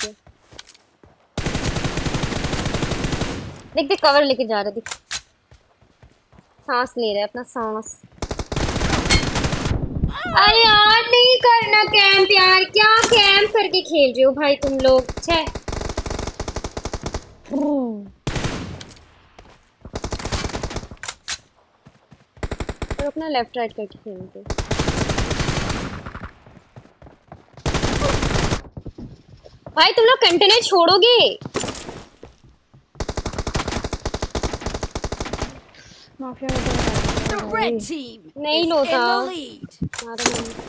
देख कवर लेके जा रहे, देख सांस ले रहा है अपना सांस। अरे यार नहीं करना कैंप यार, क्या कैंप करके खेल रहे हो भाई तुम लोग। छे और अपना लेफ्ट राइट करके खेलते। भाई तुम लोग कंटेनर छोड़ोगे? माफिया को कवर आ The गया red भाई। team नहीं is लो in था। the lead. मारो नहीं।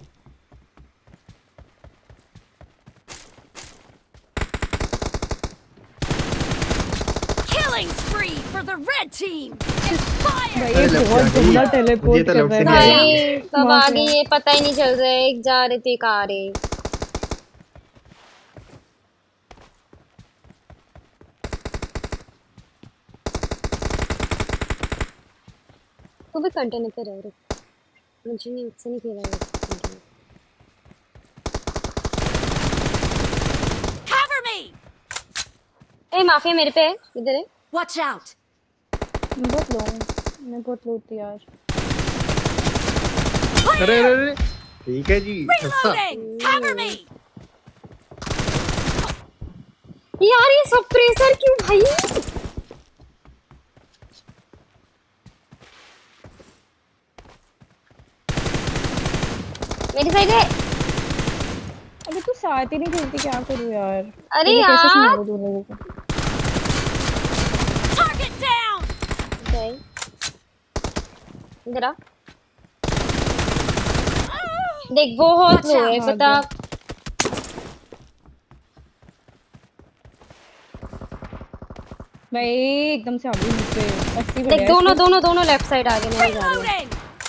Killing spree for the red team. Inspired. भाई अरे ये लेफ्ट से बहुत आ गई। गंदा मुझे टेलीपोर्ट तो कर लेफ्ट रहा से है नहीं आई। भाई कब आ माफिया। गई ये पता ही नहीं चल रहा है, एक जा रहे थे एक आ रहे। तू भी कंटेनर पे रह रुक, मुझे नहीं, मुझसे नहीं खेला ये कंटेनर। Cover me! ए माफिया मेरे पे है, इधर है। Watch out! मैं बहुत लो थी यार। अरे अरे अरे ठीक है जी ऐसा। Reloading! Cover me! यार ये सप्रेसर क्यों भाई? मेरी साइड है। अबे तू साथ ही नहीं खेलती, क्या करूँ यार? अरे तुझे कैसे यार संभालूं दोनों लोगों को? Target down! गए, इधर आ। देख वो बहुत Watch लो out, है भाग पता। गया। भाई एकदम से आगे मुझ पे 80 पे देख गया दोनों इसको। दोनों दोनों लेफ्ट साइड आगे, मैं जा रही हूँ। Reloading!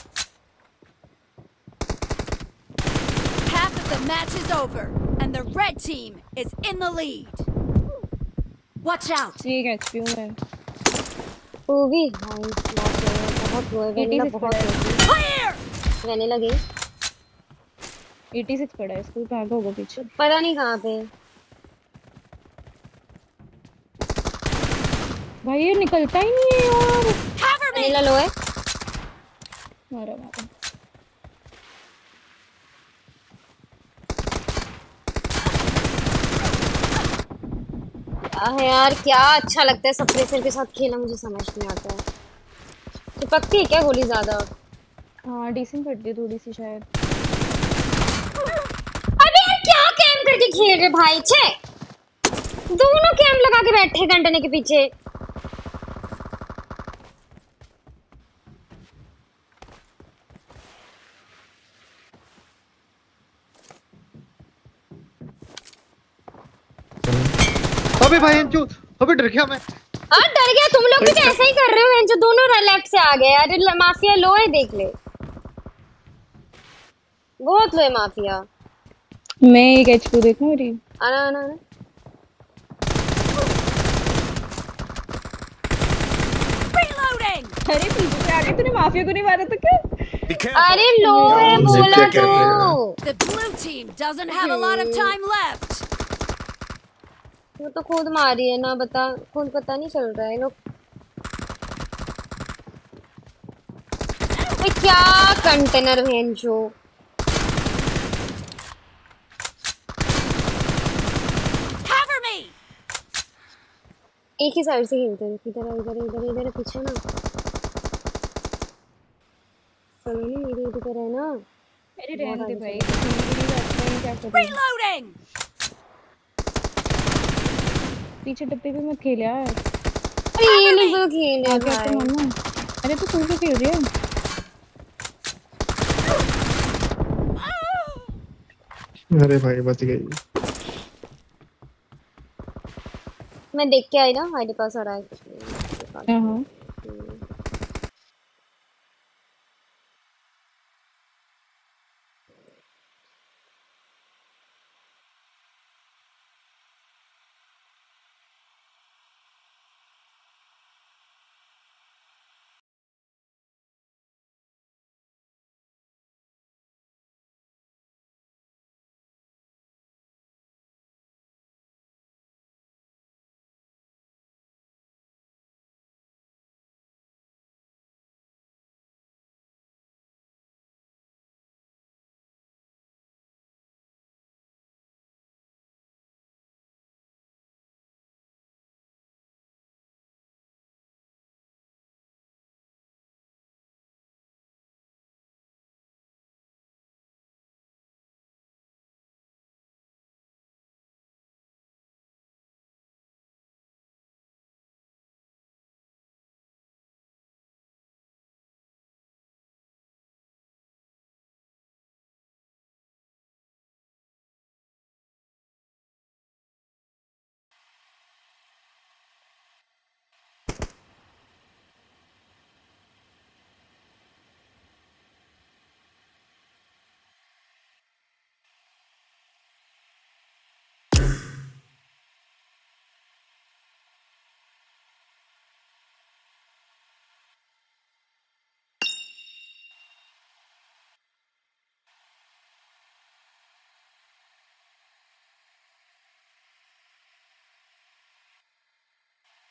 Half of the match is over, and the red team is in the lead. Watch out! ठीक है एचपी में वो भी भाई बहुत लो है, वेनिला 86 बहुत पड़ा है, लो है। Clear! वेनिला गई, 86 पड़ा है, इसको भागा होगा पीछे। पता नहीं कहाँ पे। भाई ये निकलता ही नहीं है यार। Cover me! वेनिला लो है। मारा मारा। क्या है यार, क्या अच्छा लगता है सप्रेसर के साथ खेलना, मुझे समझ नहीं आता है। चिपकती है क्या गोली ज्यादा? हाँ डिसेंट पड़ती है थोड़ी सी शायद। अबे यार क्या कैम करके खेल रहे भाई, छे दोनों कैम लगा के बैठे कंटेनर के पीछे। अबे भाई अंशु, अबे डर गया मैं। हाँ डर गया, तुम लोग भी तो ऐसा ही कर रहे हो, जो दोनों लेफ्ट से आ गए यार। माफिया लो है, देख ले बहुत लो है माफिया। मैं एक एचपी देखूं मेरी। आना आना आना। Reloading! अरे पीछे से आगे तूने माफिया को नहीं मारा तो क्या? Be careful. अरे लो है मुझे बोला क्या कहते हैं? तो। The blue team doesn't have a lot of time left. वो तो खुद मारी है ना, बता खुद पता नहीं चल रहा है लोग। भाई क्या कंटेनर भेंचो। Cover me! एक ही साइड से खेलते हैं, इधर इधर इधर इधर पीछे ना। सलोनी मेरी इधर है ना, अरे बहुत रहने दे आगे भाई, चले गए। मेरी बात नहीं, क्या करूं? Reloading! पीछे डब्बे पे मत खेल यार। अरे ये नहीं वो खेल रहे आगे आके भाई। मारना। अरे तू क्यों खेल रही है? अरे भाई बच गई। मैं देख के आई ना, हमारे पास आ रहा है। हाँ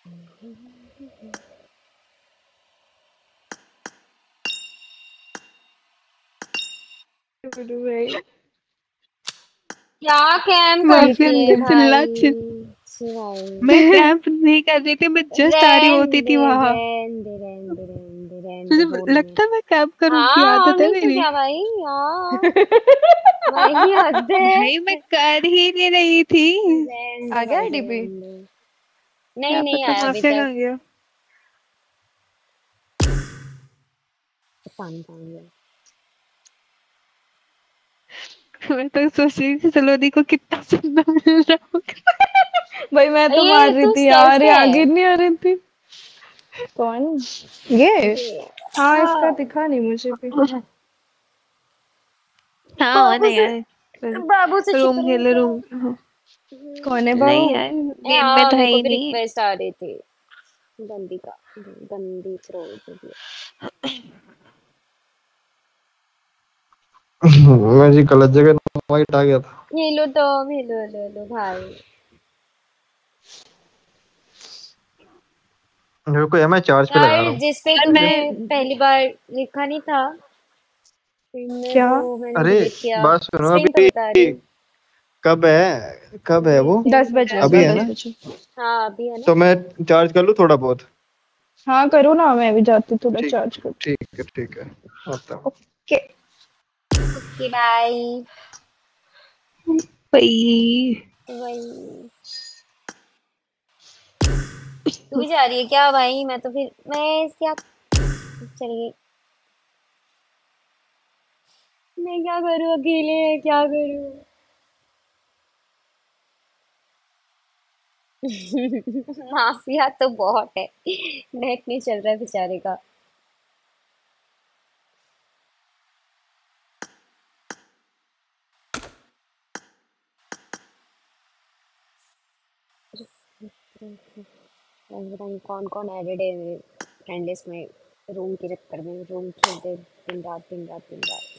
गुरु भाई क्या कैम माफी करती है अंदर भाई? चिल्ला छी भाई। मैं कैंप नहीं कर रही थी, मैं जस्ट आ रही होती थी वहां। रहन दे मुझे बोलने। लगता है मैं कैंप करूंगी, हाँ और आदत है नहीं तो मेरी। क्या भाई यार, वही हद है। भाई मैं कर ही नहीं रही थी। रहन आ दे गया भाई डीपी? रहन दे। नहीं क्या नहीं पता आया अभी माफिया तक। कहाँ गया। पानी पानी है। मैं तो सोच रही थी सलोनी को कितना सुंदर मिल रहा होगा। भाई मैं तो मार ये रही तू थी स्टेल्थ यार, ये पे आगे है। नहीं आ रही थी। कौन? ये? ये हाँ इसका हाँ। दिखा नहीं मुझे भी। हाँ बाबू आने से यार। बाबू से रूम छिपने खेले का। रूम। हाँ। कौन है बाबू? नहीं यार, गेम में हाँ तो है मेरे को ही भी नहीं। रिक्वेस्ट आ रही थी। गंदी का गंदी प्रो जो भी मैं जी गलत जगह वाइट आ गया था। है। Hello Tom, hello hello hello भाई। मेरे को मैं चार्ज पे लगा यार रहा हूँ। जिस पे यार तुमने मैं पहली बार लिखा नहीं था, फिर मैं क्या? वो मैंने अरे डिलीट किया। बात सुनो स्ट्रिंग तो अभी। बता रही हूँ। कब है वो? 10 बजे, अभी है 10 ना? बजे। हाँ अभी है ना। तो मैं चार्ज कर लूँ थोड़ा बहुत। हाँ करो ना, मैं भी जाती हूँ थोड़ा ठीक चार्ज कर। ठीक है आता हूँ। ओके। Okay bye. भाई वही तू भी जा रही है क्या भाई? मैं तो फिर मैं क्या चलिए, मैं क्या करूँ अकेले, क्या करूँ? माफिया तो बहुत है, नेट नहीं चल रहा है बेचारे का। पता नहीं कौन कौन एडेड है मेरे फ्रेंड लिस्ट में, रूम के चक्कर में रूम खेलते दिन रात दिन रात दिन रात।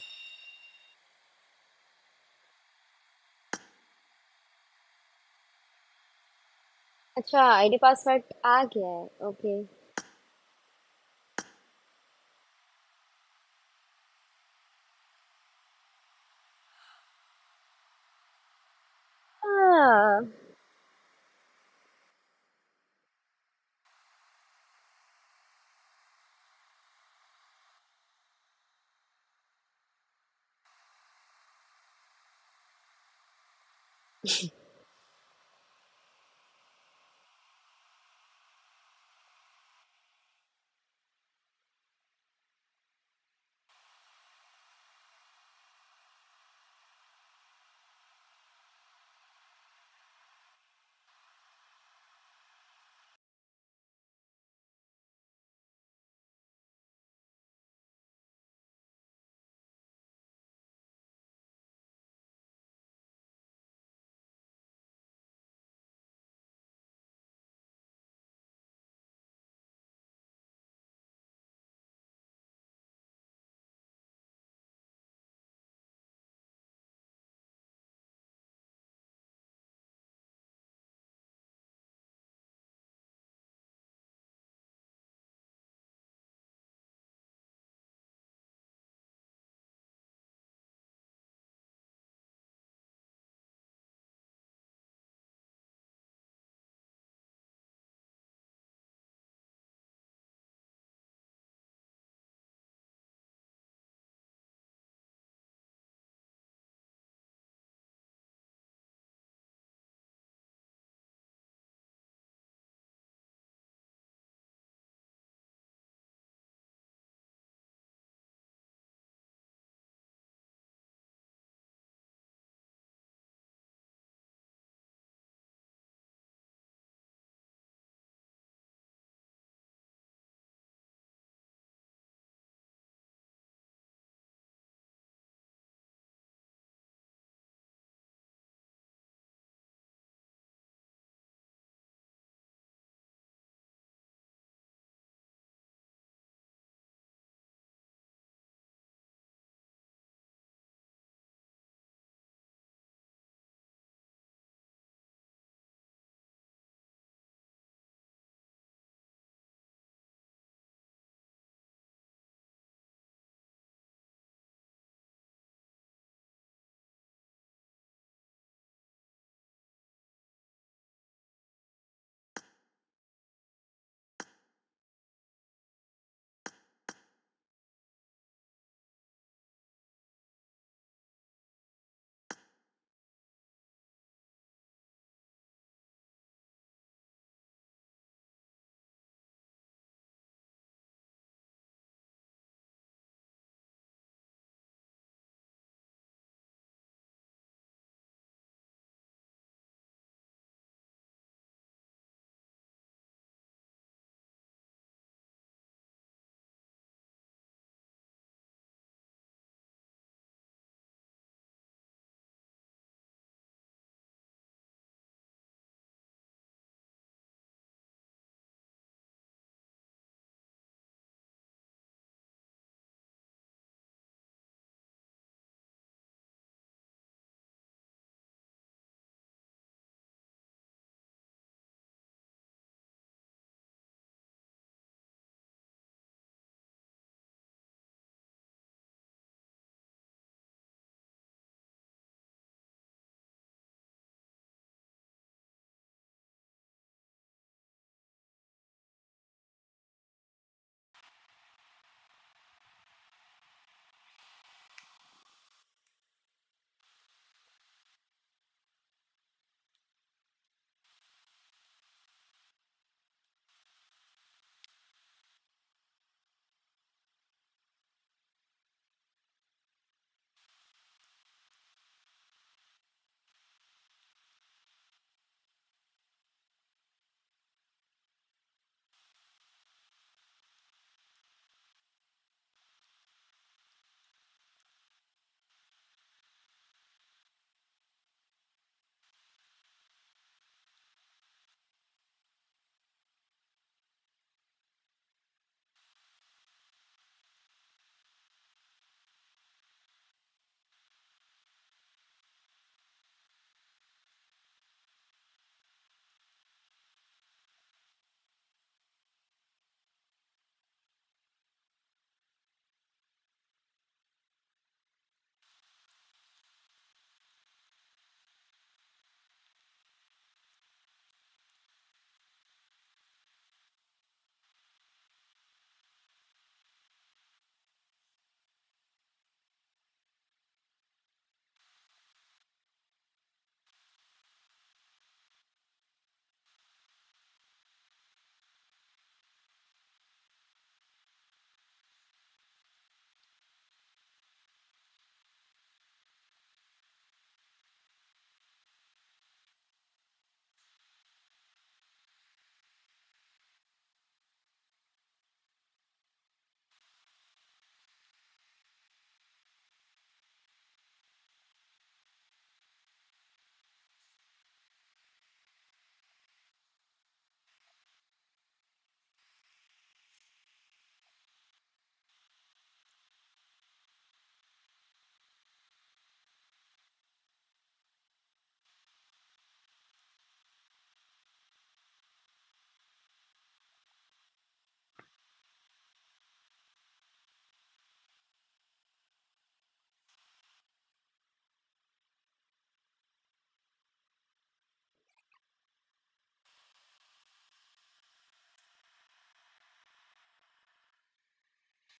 अच्छा आईडी पासवर्ड आ गया है, ओके। हाँ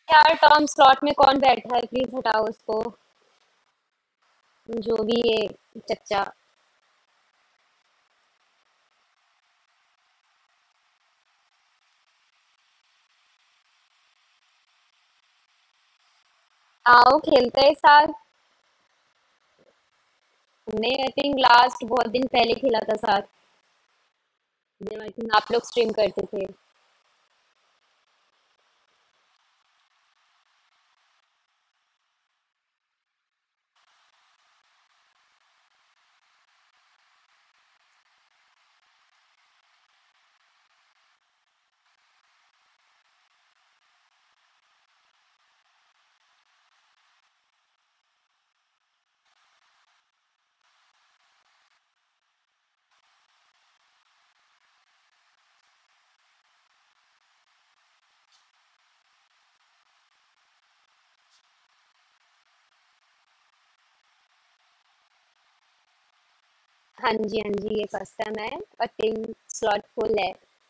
यार टॉम स्लॉट में कौन बैठा है, प्लीज हटाओ उसको, जो भी ये चच्चा। आओ खेलते हैं साथ। हमने आई थिंक लास्ट बहुत दिन पहले खेला था साथ, जब आई थिंक आप लोग स्ट्रीम करते थे। हाँ जी हाँ जी, ये फर्स्ट टाइम है और टीम स्लॉट फुल है।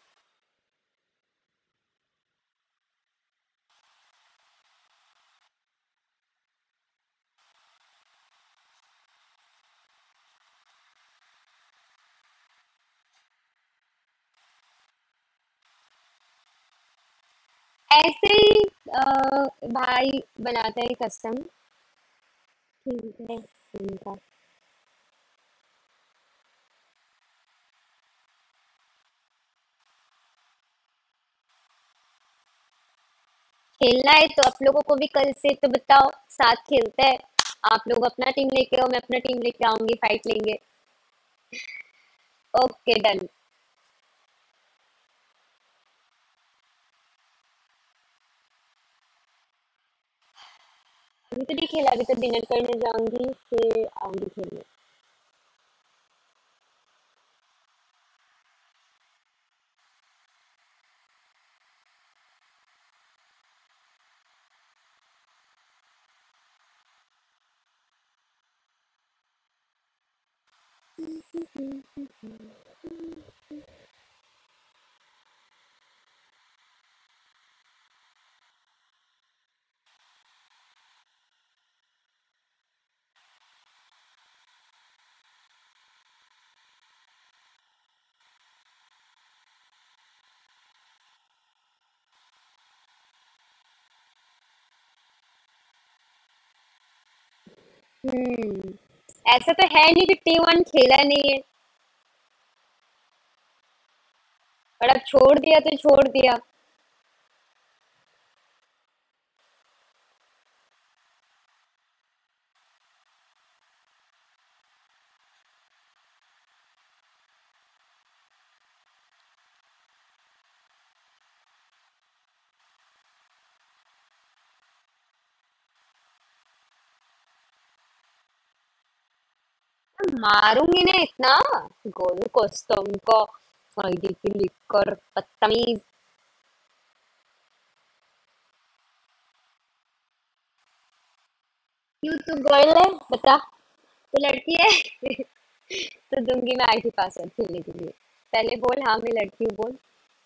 ऐसे ही भाई बनाता है कस्टम। ठीक है उनका। खेलना है तो आप लोगों को भी कल से तो बताओ, साथ खेलते हैं। आप लोग अपना टीम लेके आओ, मैं अपना टीम लेके आऊंगी, फाइट लेंगे। Okay done. अभी तो नहीं खेला, अभी तो डिनर करने जाऊंगी फिर आऊंगी खेलने। हम्म। ऐसा तो है नहीं कि T1 खेला नहीं है, पर अब छोड़ दिया तो छोड़ दिया। मारूंगी ना इतना, गोलू कोस्टम को आईडी पे लिखकर, बदतमीज। क्यों तू गर्ल है बता, तू लड़की है? तो दूंगी मैं आईडी पासवर्ड खेलने के लिए। पहले बोल हाँ मैं लड़की हूँ, बोल।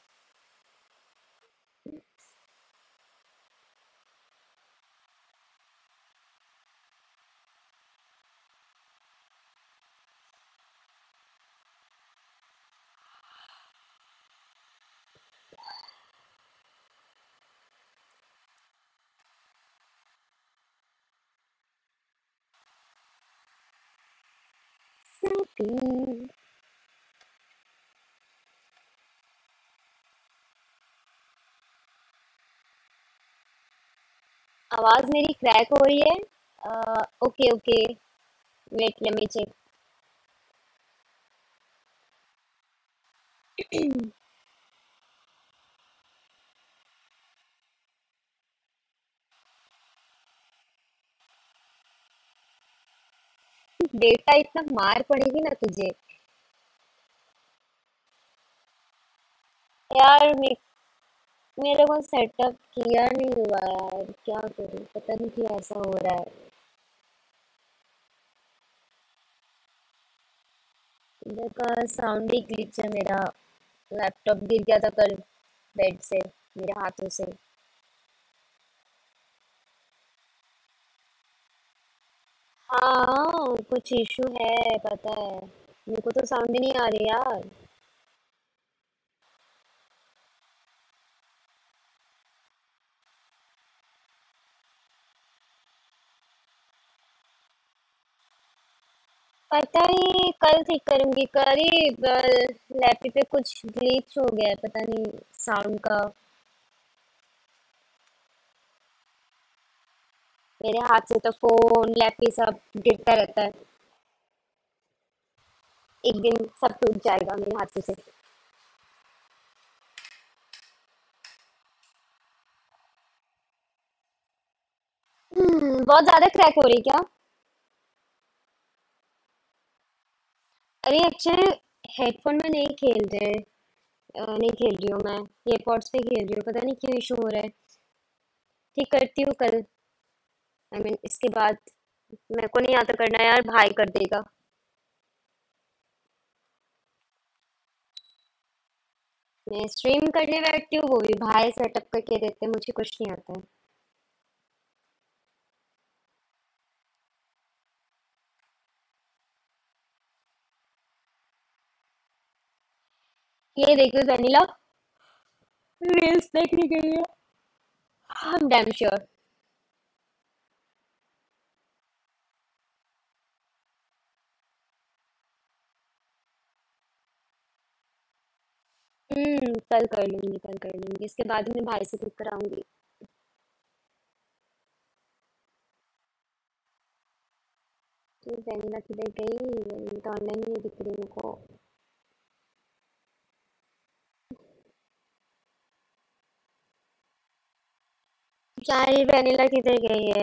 आवाज मेरी क्रैक हो रही है। Okay okay, wait let me check. Data इतना मार पड़ेगी ना तुझे। यार मेरे को सेटअप किया नहीं हुआ यार, क्या करूं, पता नहीं क्यों ऐसा हो रहा है। इधर का साउंड ही ग्लिच है मेरा। लैपटॉप गिर गया था कल बेड से, मेरे हाथों से। हाँ कुछ इशू है पता है। मेरे को तो साउंड ही नहीं आ रही यार। पता नहीं कल ठीक करूंगी। कल ही लैपी पे कुछ ग्लिच हो गया है पता नहीं साउंड का। मेरे हाथ से तो फोन लैपी सब गिरता रहता है। एक दिन सब टूट जाएगा मेरे हाथ से। बहुत ज्यादा क्रैक हो रही है क्या? अरे एक्चुअली हेडफोन में नहीं खेल रहे। नहीं खेल रही हूँ मैं। एयरपॉड्स पे खेल रही हूँ पता नहीं क्यों इशू हो रहा है। ठीक करती हूँ कल। आई मीन इसके बाद। मेरे को नहीं आता करना यार भाई कर देगा। मैं स्ट्रीम करने बैठती हूँ वो भी भाई सेटअप करके देते हैं मुझे कुछ नहीं आता है। ये देखो वेनिला रील्स देखने के लिए। I am damn sure. कल कर लूंगी इसके बाद मैं भाई से पिक कराऊंगी। तो वेनिला किधर गई? वेनिला तो ऑनलाइन नहीं दिख रही मेरे को। यार ये वेनिला किधर गई है?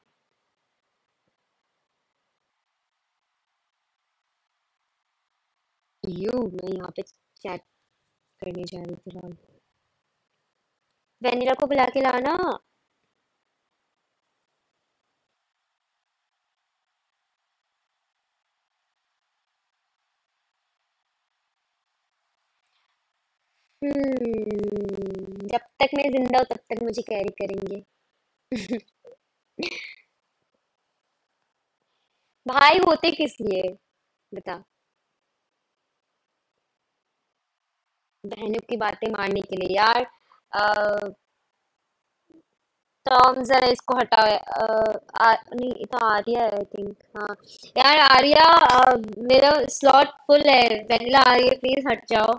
मैं यहाँ पे चैट करने जा रही थी फिलहाल। वेनिला को बुला के लाना। जब तक मैं जिंदा हूँ तब तक मुझे कैरी करेंगे। भाई होते किस लिए बता? बहनों की बातें मारने के लिए यार। टॉम जरा इसको हटाओ। नहीं ये तो आर्या है आई थिंक। हाँ यार आर्या मेरा स्लॉट फुल है। वेनिला आर्या प्लीज हट जाओ।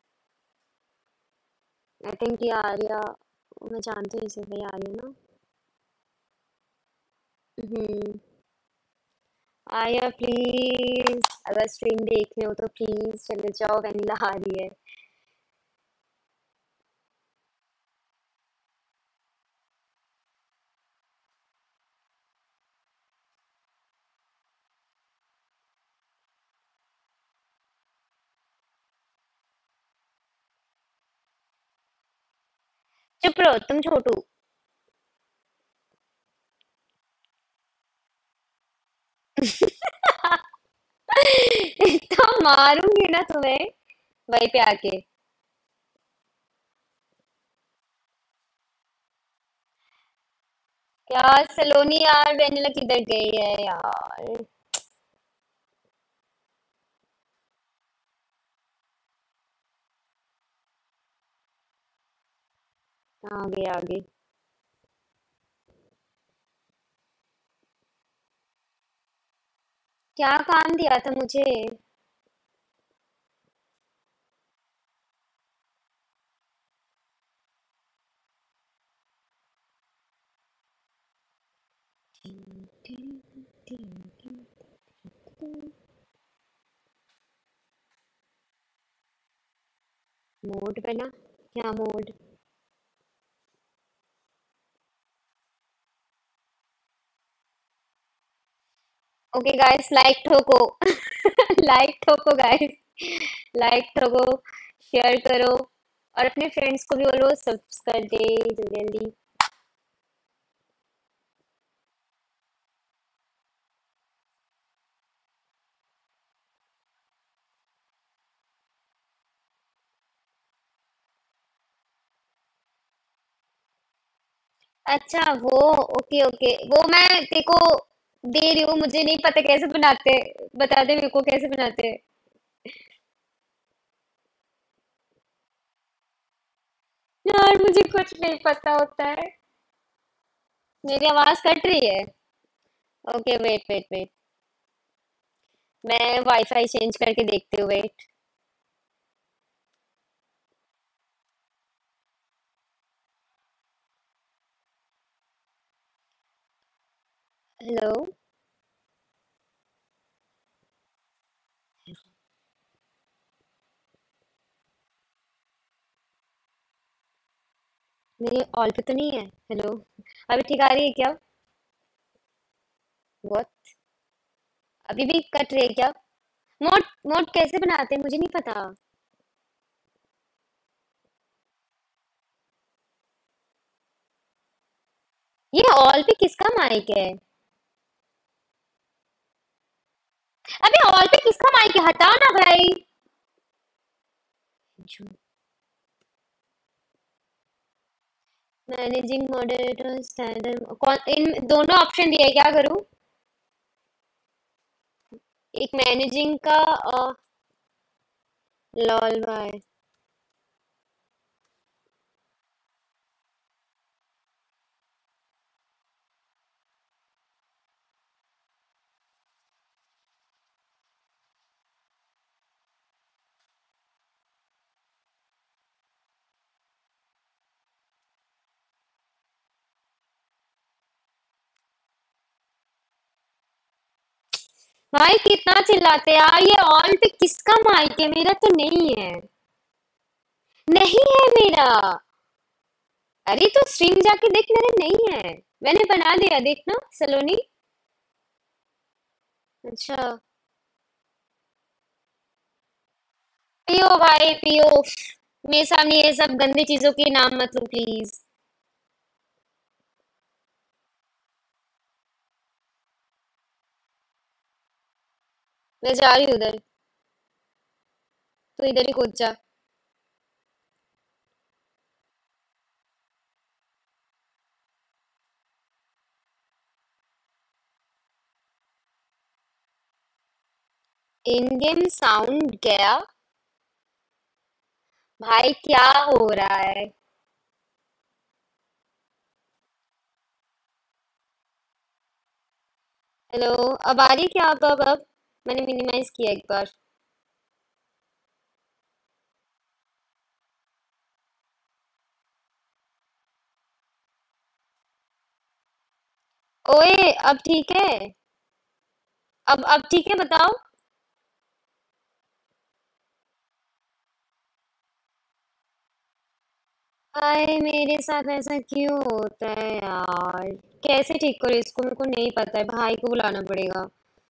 आई थिंक ये आर्या। मैं जानती हूँ इसे भाई आर्या ना। हम्म। आर्या प्लीज अगर स्ट्रीम देख रहे हो तो प्लीज चले जाओ वेनिला आ रही है। चुप रहो तुम छोटू। इतना मारूंगी ना तुम्हें वहीं पे आके। यार सलोनी यार वेनिला किधर गई है यार? आगे आगे। क्या काम दिया था मुझे? मोड बना। क्या मोड? ओके गाइस लाइक ठोको। लाइक ठोको गाइस। लाइक ठोको। शेयर करो और अपने फ्रेंड्स को भी बोलो सब्सक्राइब दे जल्दी जल्दी। अच्छा वो ओके ओके वो मैं तेको दे रही हूँ, मुझे नहीं पता कैसे बनाते। बता दे मेरे को कैसे बनाते। यार मुझे कुछ नहीं पता होता है। मेरी आवाज कट रही है। ओके वेट वेट वेट, मैं वाईफाई चेंज करके देखती हूँ, वेट। हेलो। मेरे ऑल पे तो नहीं है। हेलो। अभी ठीक आ रही है क्या? व्हाट? अभी भी कट रही है क्या? मोड मोड कैसे बनाते हैं मुझे नहीं पता। ये ऑल पे किसका माइक है? अबे ऑल पे किसका माइक है, हटाओ ना भाई। मैनेजिंग मॉडरेटर स्टैंडर्ड कौन, इन दोनों ऑप्शन दिए, क्या करूं? एक मैनेजिंग का और लॉल भाई। भाई कितना चिल्लाते हैं यार, ये ऑल पे किसका माइक है? मेरा तो नहीं है। नहीं है मेरा। अरे तो स्ट्रीम जाके देख, मेरा नहीं है। मैंने बना दिया, देखना सलोनी। अच्छा। पियो भाई पियो। मेरे सामने ये सब गंदी चीजों के नाम मत लो प्लीज। मैं जा रही हूँ उधर। तो इधर ही कूद जा। इन गेम साउंड गया। भाई क्या हो रहा है? हेलो। अब आ रही क्या? अब मैंने मिनिमाइज किया एक बार। ओए अब ठीक है? अब ठीक है, बताओ। हाय मेरे साथ ऐसा क्यों होता है यार? कैसे ठीक करो इसको, मेरे को नहीं पता है, भाई को बुलाना पड़ेगा।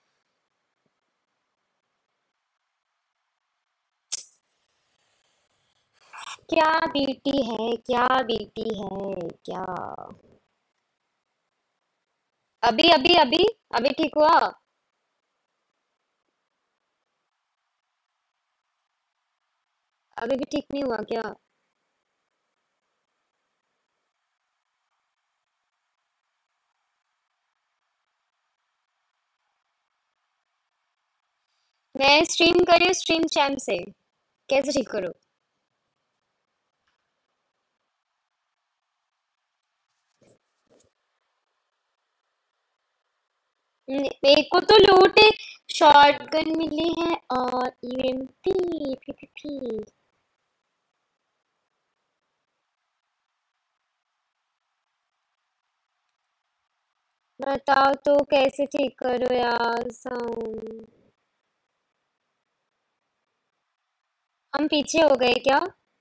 क्या बीटी है, क्या बीटी है क्या? अभी अभी अभी अभी ठीक हुआ? अभी भी ठीक नहीं हुआ क्या? मैं स्ट्रीम कर रही हूँ स्ट्रीम चैम्प से। कैसे ठीक करूँ? मेरे को तो लूट शॉटगन मिली है और यूएमपी पी। बताओ तो कैसे ठीक करो यार साउंड। हम पीछे हो गए क्या?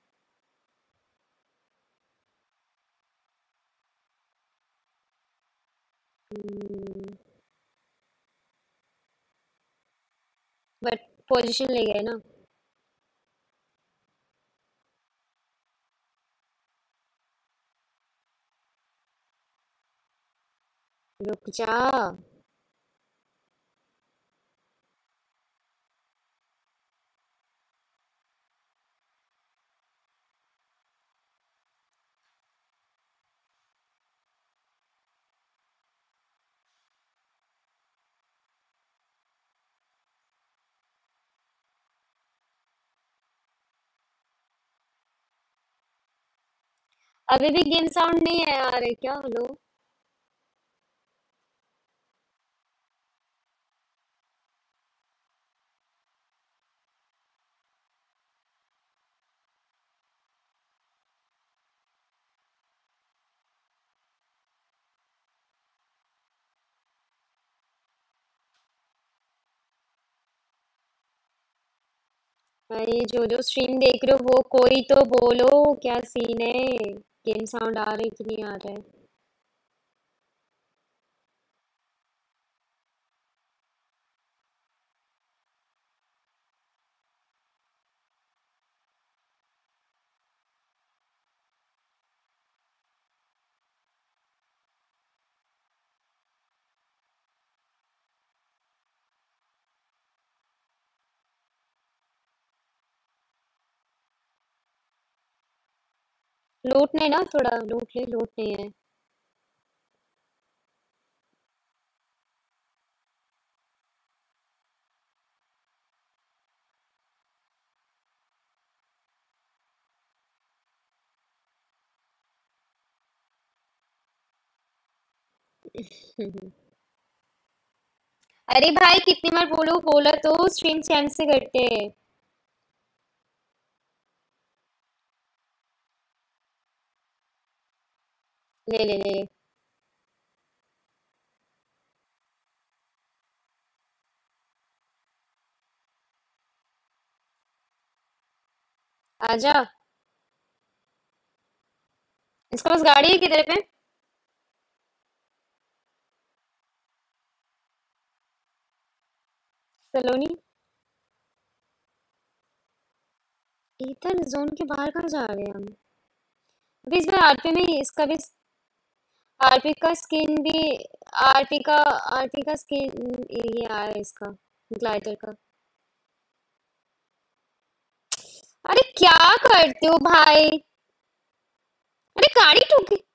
बट पोजीशन ले गए ना। रुक जा। अभी भी गेम साउंड नहीं है आ रहे क्या? हेलो? भाई जो स्ट्रीम देख रहे हो वो कोई तो बोलो, क्या सीन है? गेम साउंड आ रहे कि नहीं आ रहा है? लूट नहीं ना, थोड़ा लूट ले, लूट नहीं है। अरे भाई कितनी बार बोलो, बोला तो स्ट्रीम चैन से करते हैं। ले ले ले। आजा। इसके पास गाड़ी है किधर पे? सलोनी। इधर जोन के बाहर कहाँ जा रहे हैं हम? अभी इस बार आरपी में इसका भी, आरपी का स्किन भी, आरपी का स्किन ये आया है इसका, ग्लाइडर का। अरे क्या करते हो भाई? अरे गाड़ी ठोकी।